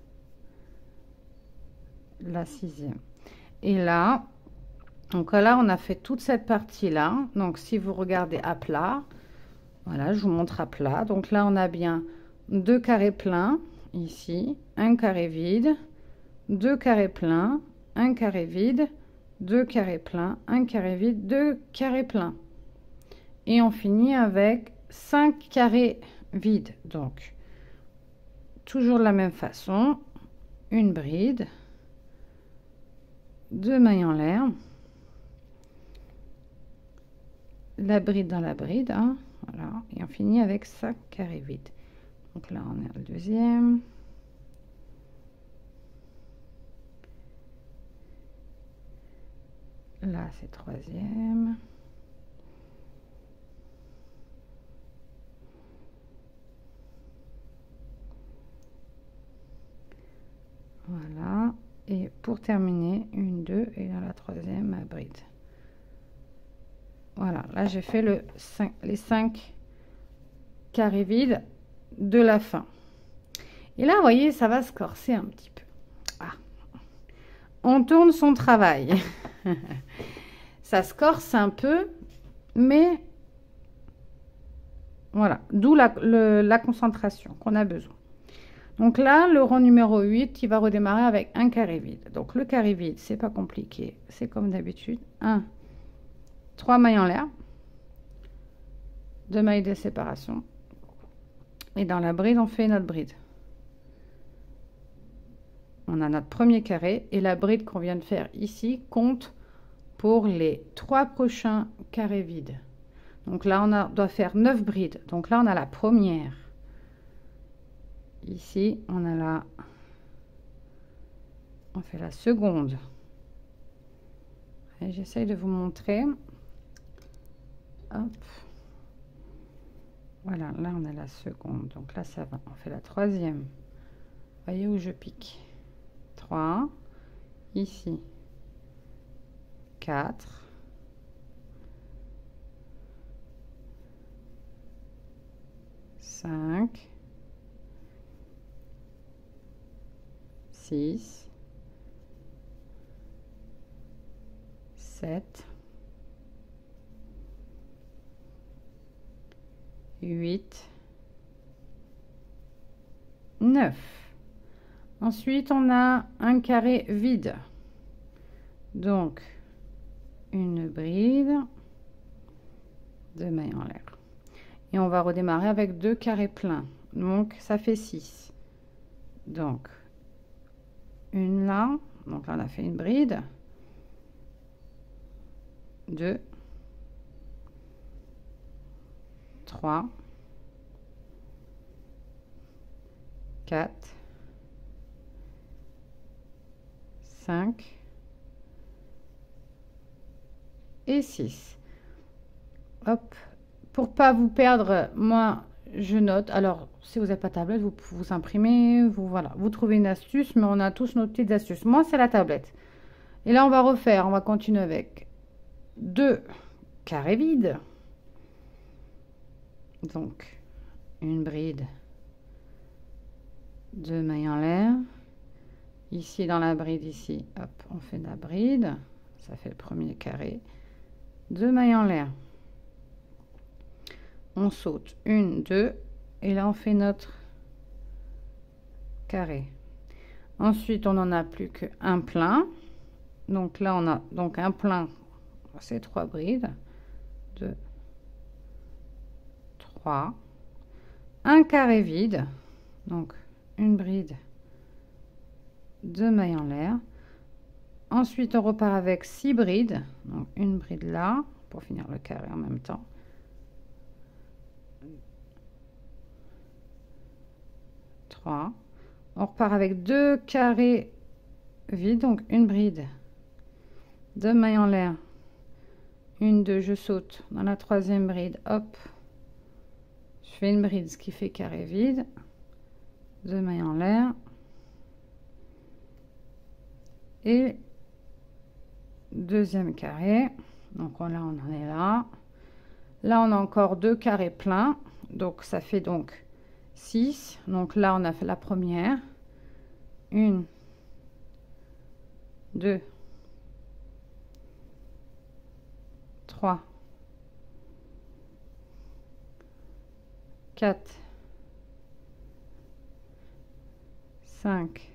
La sixième. Et là, donc là, on a fait toute cette partie-là. Donc, si vous regardez à plat, voilà, je vous montre à plat. Donc là, on a bien deux carrés pleins ici, un carré vide, deux carrés pleins, un carré vide, deux carrés pleins, un carré vide, deux carrés pleins. Et on finit avec cinq carrés vides. Donc, toujours de la même façon, une bride, deux mailles en l'air, la bride dans la bride, hein, voilà, et on finit avec cinq carrés vides. Donc là, on est le deuxième. Là, c'est troisième. Voilà. Et pour terminer, une, deux, et dans la troisième, ma bride. Voilà, là j'ai fait le cinq, les cinq carrés vides de la fin. Et là, vous voyez, ça va se corser un petit peu. Ah. On tourne son travail. Ça se corse un peu, mais voilà, d'où la, le, la concentration qu'on a besoin. Donc là, le rang numéro huit, il va redémarrer avec un carré vide. Donc le carré vide, c'est pas compliqué. C'est comme d'habitude. un, trois mailles en l'air. deux mailles de séparation. Et dans la bride, on fait notre bride. On a notre premier carré. Et la bride qu'on vient de faire ici compte pour les trois prochains carrés vides. Donc là, on a, doit faire neuf brides. Donc là, on a la première. Ici, on a la, on fait la seconde. J'essaye de vous montrer. Hop. Voilà, là on a la seconde. Donc là, ça va. On fait la troisième. Voyez où je pique. trois. Ici. quatre. cinq. six, sept, huit, neuf. Ensuite, on a un carré vide. Donc, une bride, deux mailles en l'air. Et on va redémarrer avec deux carrés pleins. Donc, ça fait six. Donc, une là. Donc là, on a fait une bride. deux, trois, quatre, cinq et six. Hop. Pour pas vous perdre, moi, je note. Alors, si vous n'avez pas tablette, vous pouvez vous imprimer. Vous, voilà, vous trouvez une astuce, mais on a tous nos petites astuces. Moi, c'est la tablette. Et là, on va refaire. On va continuer avec deux carrés vides. Donc, une bride, deux mailles en l'air. Ici, dans la bride, ici, hop, on fait de la bride. Ça fait le premier carré. Deux mailles en l'air. On saute une, deux. Et là, on fait notre carré. Ensuite, on n'en a plus qu'un plein. Donc là, on a donc un plein. C'est trois brides. Deux, trois. Un carré vide. Donc, une bride. Deux mailles en l'air. Ensuite, on repart avec six brides. Donc, une bride là, pour finir le carré en même temps. trois. On repart avec deux carrés vides. Donc, une bride. Deux mailles en l'air. Une, deux, je saute dans la troisième bride. Hop. Je fais une bride, ce qui fait carré vide. Deux mailles en l'air. Et deuxième carré. Donc là, on en est là. Là, on a encore deux carrés pleins. Donc, ça fait donc six. Donc là, on a fait la première. Une, deux, trois, quatre, cinq,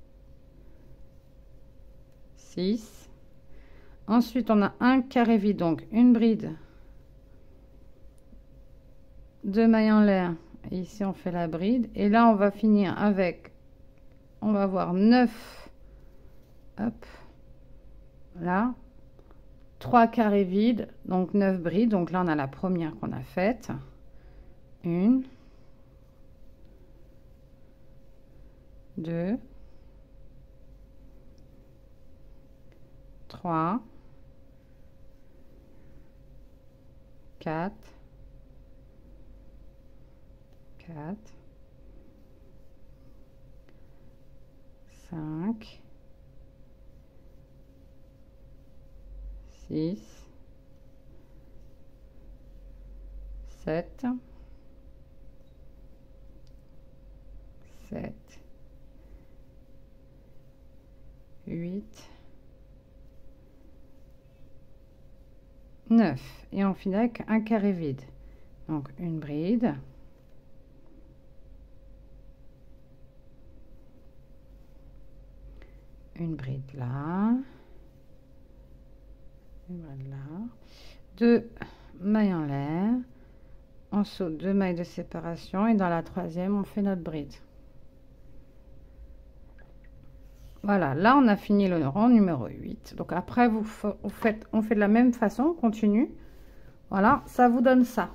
six. Ensuite, on a un carré vide, donc une bride, deux mailles en l'air. Et ici, on fait la bride. Et là, on va finir avec, on va avoir neuf, hop, là, trois carrés vides, donc neuf brides. Donc là, on a la première qu'on a faite. Une, deux, trois, quatre, quatre, cinq, six, sept, sept, huit, neuf. Et on finit avec un carré vide. Donc une bride. Une bride là. Une bride là. Deux mailles en l'air. On saute deux mailles de séparation et dans la troisième, on fait notre bride. Voilà, là on a fini le rang numéro huit. Donc après, vous, vous faites, on fait de la même façon, on continue. Voilà, ça vous donne ça.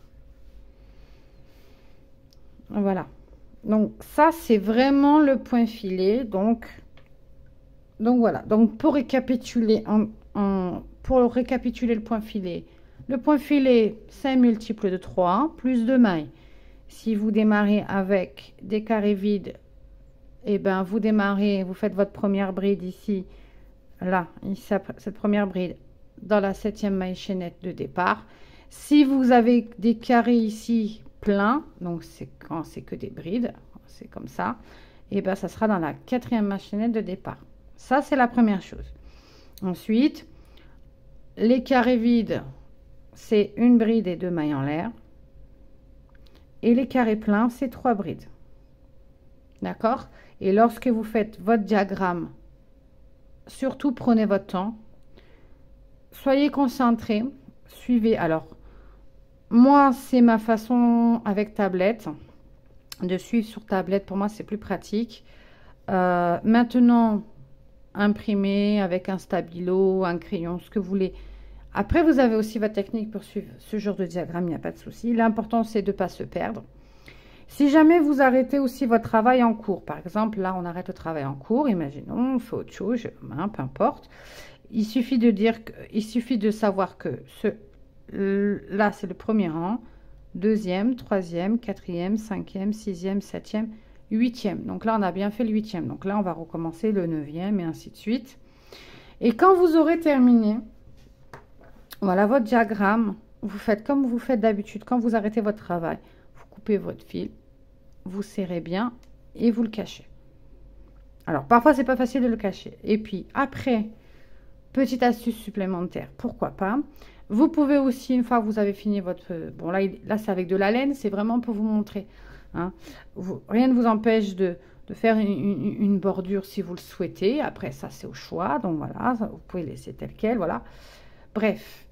Voilà. Donc ça, c'est vraiment le point filet. Donc, donc voilà. Donc pour récapituler, en, en, pour récapituler le point filet, le point filet, c'est un multiple de trois plus deux mailles. Si vous démarrez avec des carrés vides, et eh ben vous démarrez, vous faites votre première bride ici, là, ici, cette première bride dans la septième maille chaînette de départ. Si vous avez des carrés ici pleins, donc c'est quand c'est que des brides, c'est comme ça, et ben ça sera dans la quatrième maille chaînette de départ. Ça, c'est la première chose. Ensuite, les carrés vides, c'est une bride et deux mailles en l'air. Et les carrés pleins, c'est trois brides. D'accord? Et lorsque vous faites votre diagramme, surtout prenez votre temps. Soyez concentrés. Suivez. Alors, moi, c'est ma façon avec tablette. De suivre sur tablette, pour moi, c'est plus pratique. Euh, maintenant, imprimer avec un stabilo, un crayon, ce que vous voulez. Après, vous avez aussi votre technique pour suivre ce genre de diagramme, il n'y a pas de souci. L'important, c'est de ne pas se perdre. Si jamais vous arrêtez aussi votre travail en cours, par exemple, là, on arrête le travail en cours, imaginons, on fait autre chose, hein, peu importe. Il suffit de dire, que, il suffit de savoir que ce, là, c'est le premier rang, deuxième, troisième, quatrième, cinquième, sixième, septième, huitième. Donc là, on a bien fait le huitième. Donc là, on va recommencer le neuvième et ainsi de suite. Et quand vous aurez terminé, voilà votre diagramme, vous faites comme vous faites d'habitude. Quand vous arrêtez votre travail, vous coupez votre fil, vous serrez bien et vous le cachez. Alors, parfois, c'est pas facile de le cacher. Et puis, après, petite astuce supplémentaire, pourquoi pas. Vous pouvez aussi, une fois que vous avez fini votre... Bon, là, là c'est avec de la laine, c'est vraiment pour vous montrer. Hein. Vous, rien ne vous empêche de, de faire une, une, une bordure si vous le souhaitez. Après, ça, c'est au choix. Donc, voilà, ça, vous pouvez laisser tel quel, voilà. Bref,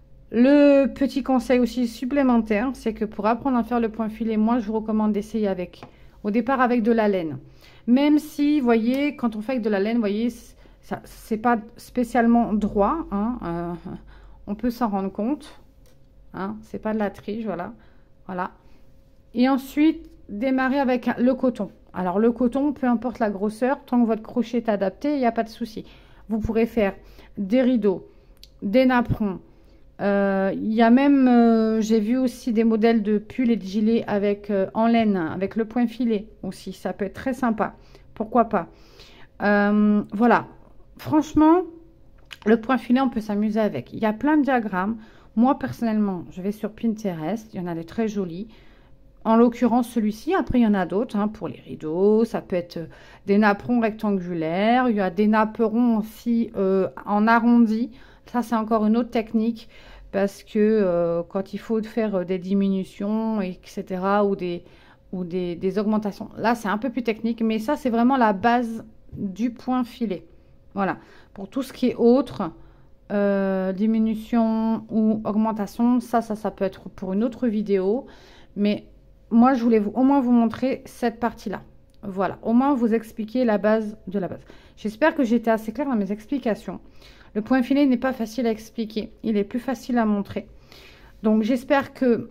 le petit conseil aussi supplémentaire, c'est que pour apprendre à faire le point filet, moi, je vous recommande d'essayer avec, au départ, avec de la laine. Même si, vous voyez, quand on fait avec de la laine, vous voyez, ça, c'est pas spécialement droit, hein, euh, on peut s'en rendre compte, hein, c'est pas de la triche, voilà, voilà. Et ensuite, démarrer avec le coton. Alors, le coton, peu importe la grosseur, tant que votre crochet est adapté, il n'y a pas de souci. Vous pourrez faire des rideaux, des napperons. Euh, il y a même, euh, j'ai vu aussi des modèles de pulls et de gilets avec, euh, en laine, avec le point filet aussi. Ça peut être très sympa. Pourquoi pas. Euh, voilà. Franchement, le point filet, on peut s'amuser avec. Il y a plein de diagrammes. Moi, personnellement, je vais sur Pinterest. Il y en a des très jolis. En l'occurrence, celui-ci. Après, il y en a d'autres hein, pour les rideaux. Ça peut être des napperons rectangulaires. Il y a des napperons aussi euh, en arrondi. Ça, c'est encore une autre technique parce que euh, quand il faut faire des diminutions, et cetera, ou des, ou des, des augmentations, là, c'est un peu plus technique. Mais ça, c'est vraiment la base du point filet. Voilà. Pour tout ce qui est autre, euh, diminution ou augmentation, ça, ça, ça peut être pour une autre vidéo. Mais moi, je voulais vous, au moins vous montrer cette partie-là. Voilà. Au moins, vous expliquer la base de la base. J'espère que j'ai été assez claire dans mes explications. Le point filet n'est pas facile à expliquer. Il est plus facile à montrer. Donc, j'espère que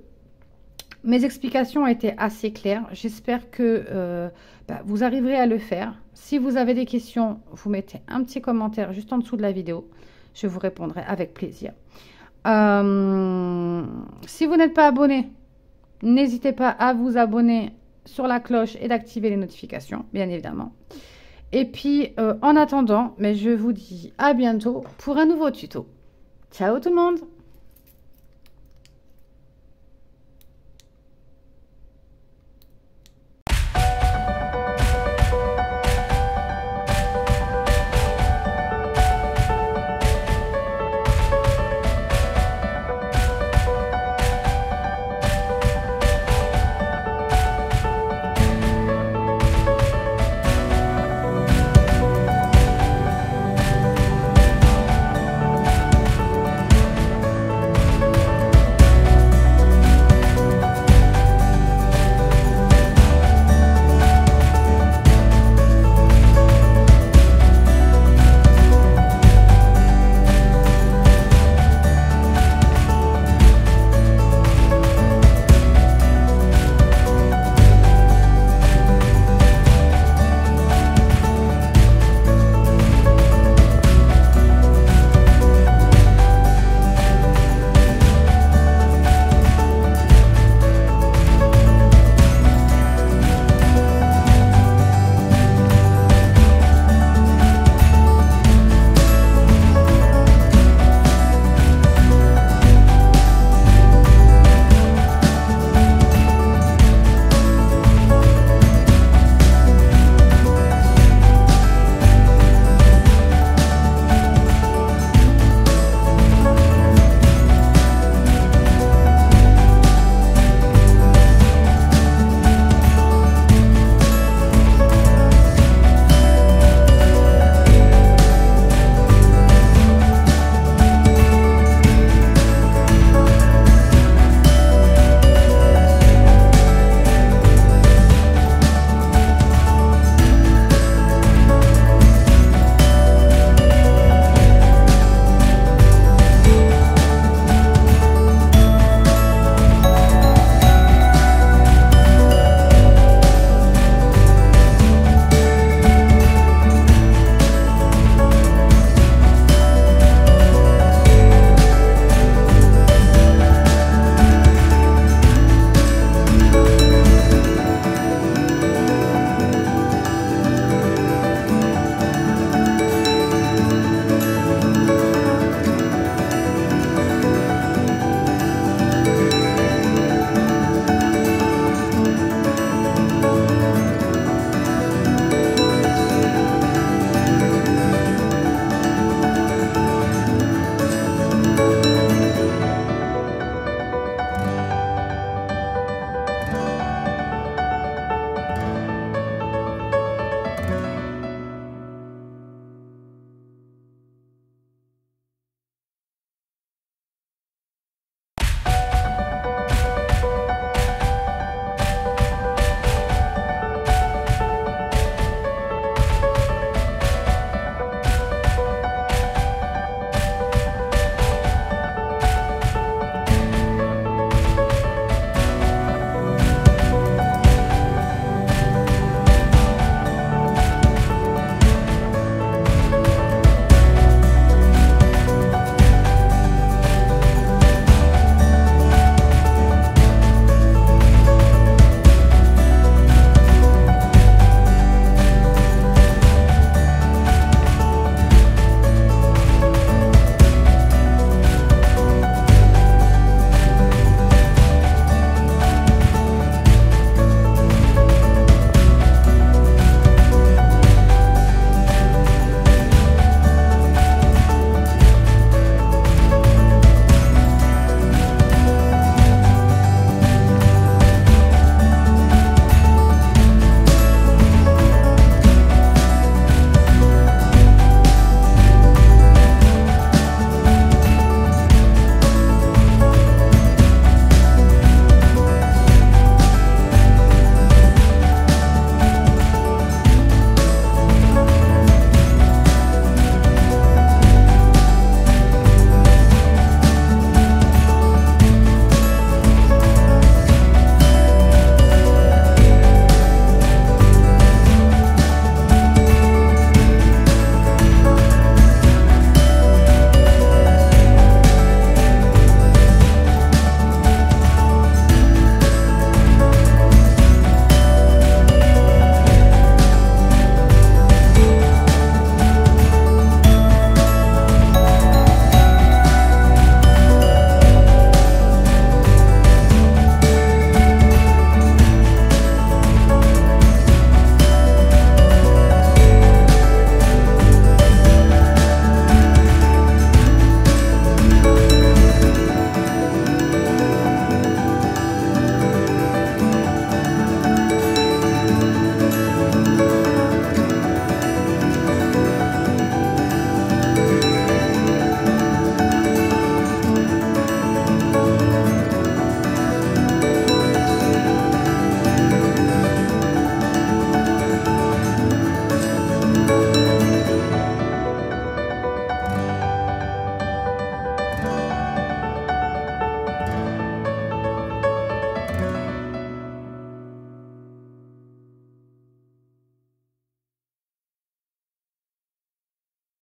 mes explications ont été assez claires. J'espère que euh, bah, vous arriverez à le faire. Si vous avez des questions, vous mettez un petit commentaire juste en dessous de la vidéo. Je vous répondrai avec plaisir. Euh, si vous n'êtes pas abonné, n'hésitez pas à vous abonner sur la cloche et d'activer les notifications, bien évidemment. Et puis, euh, en attendant, mais je vous dis à bientôt pour un nouveau tuto. Ciao tout le monde!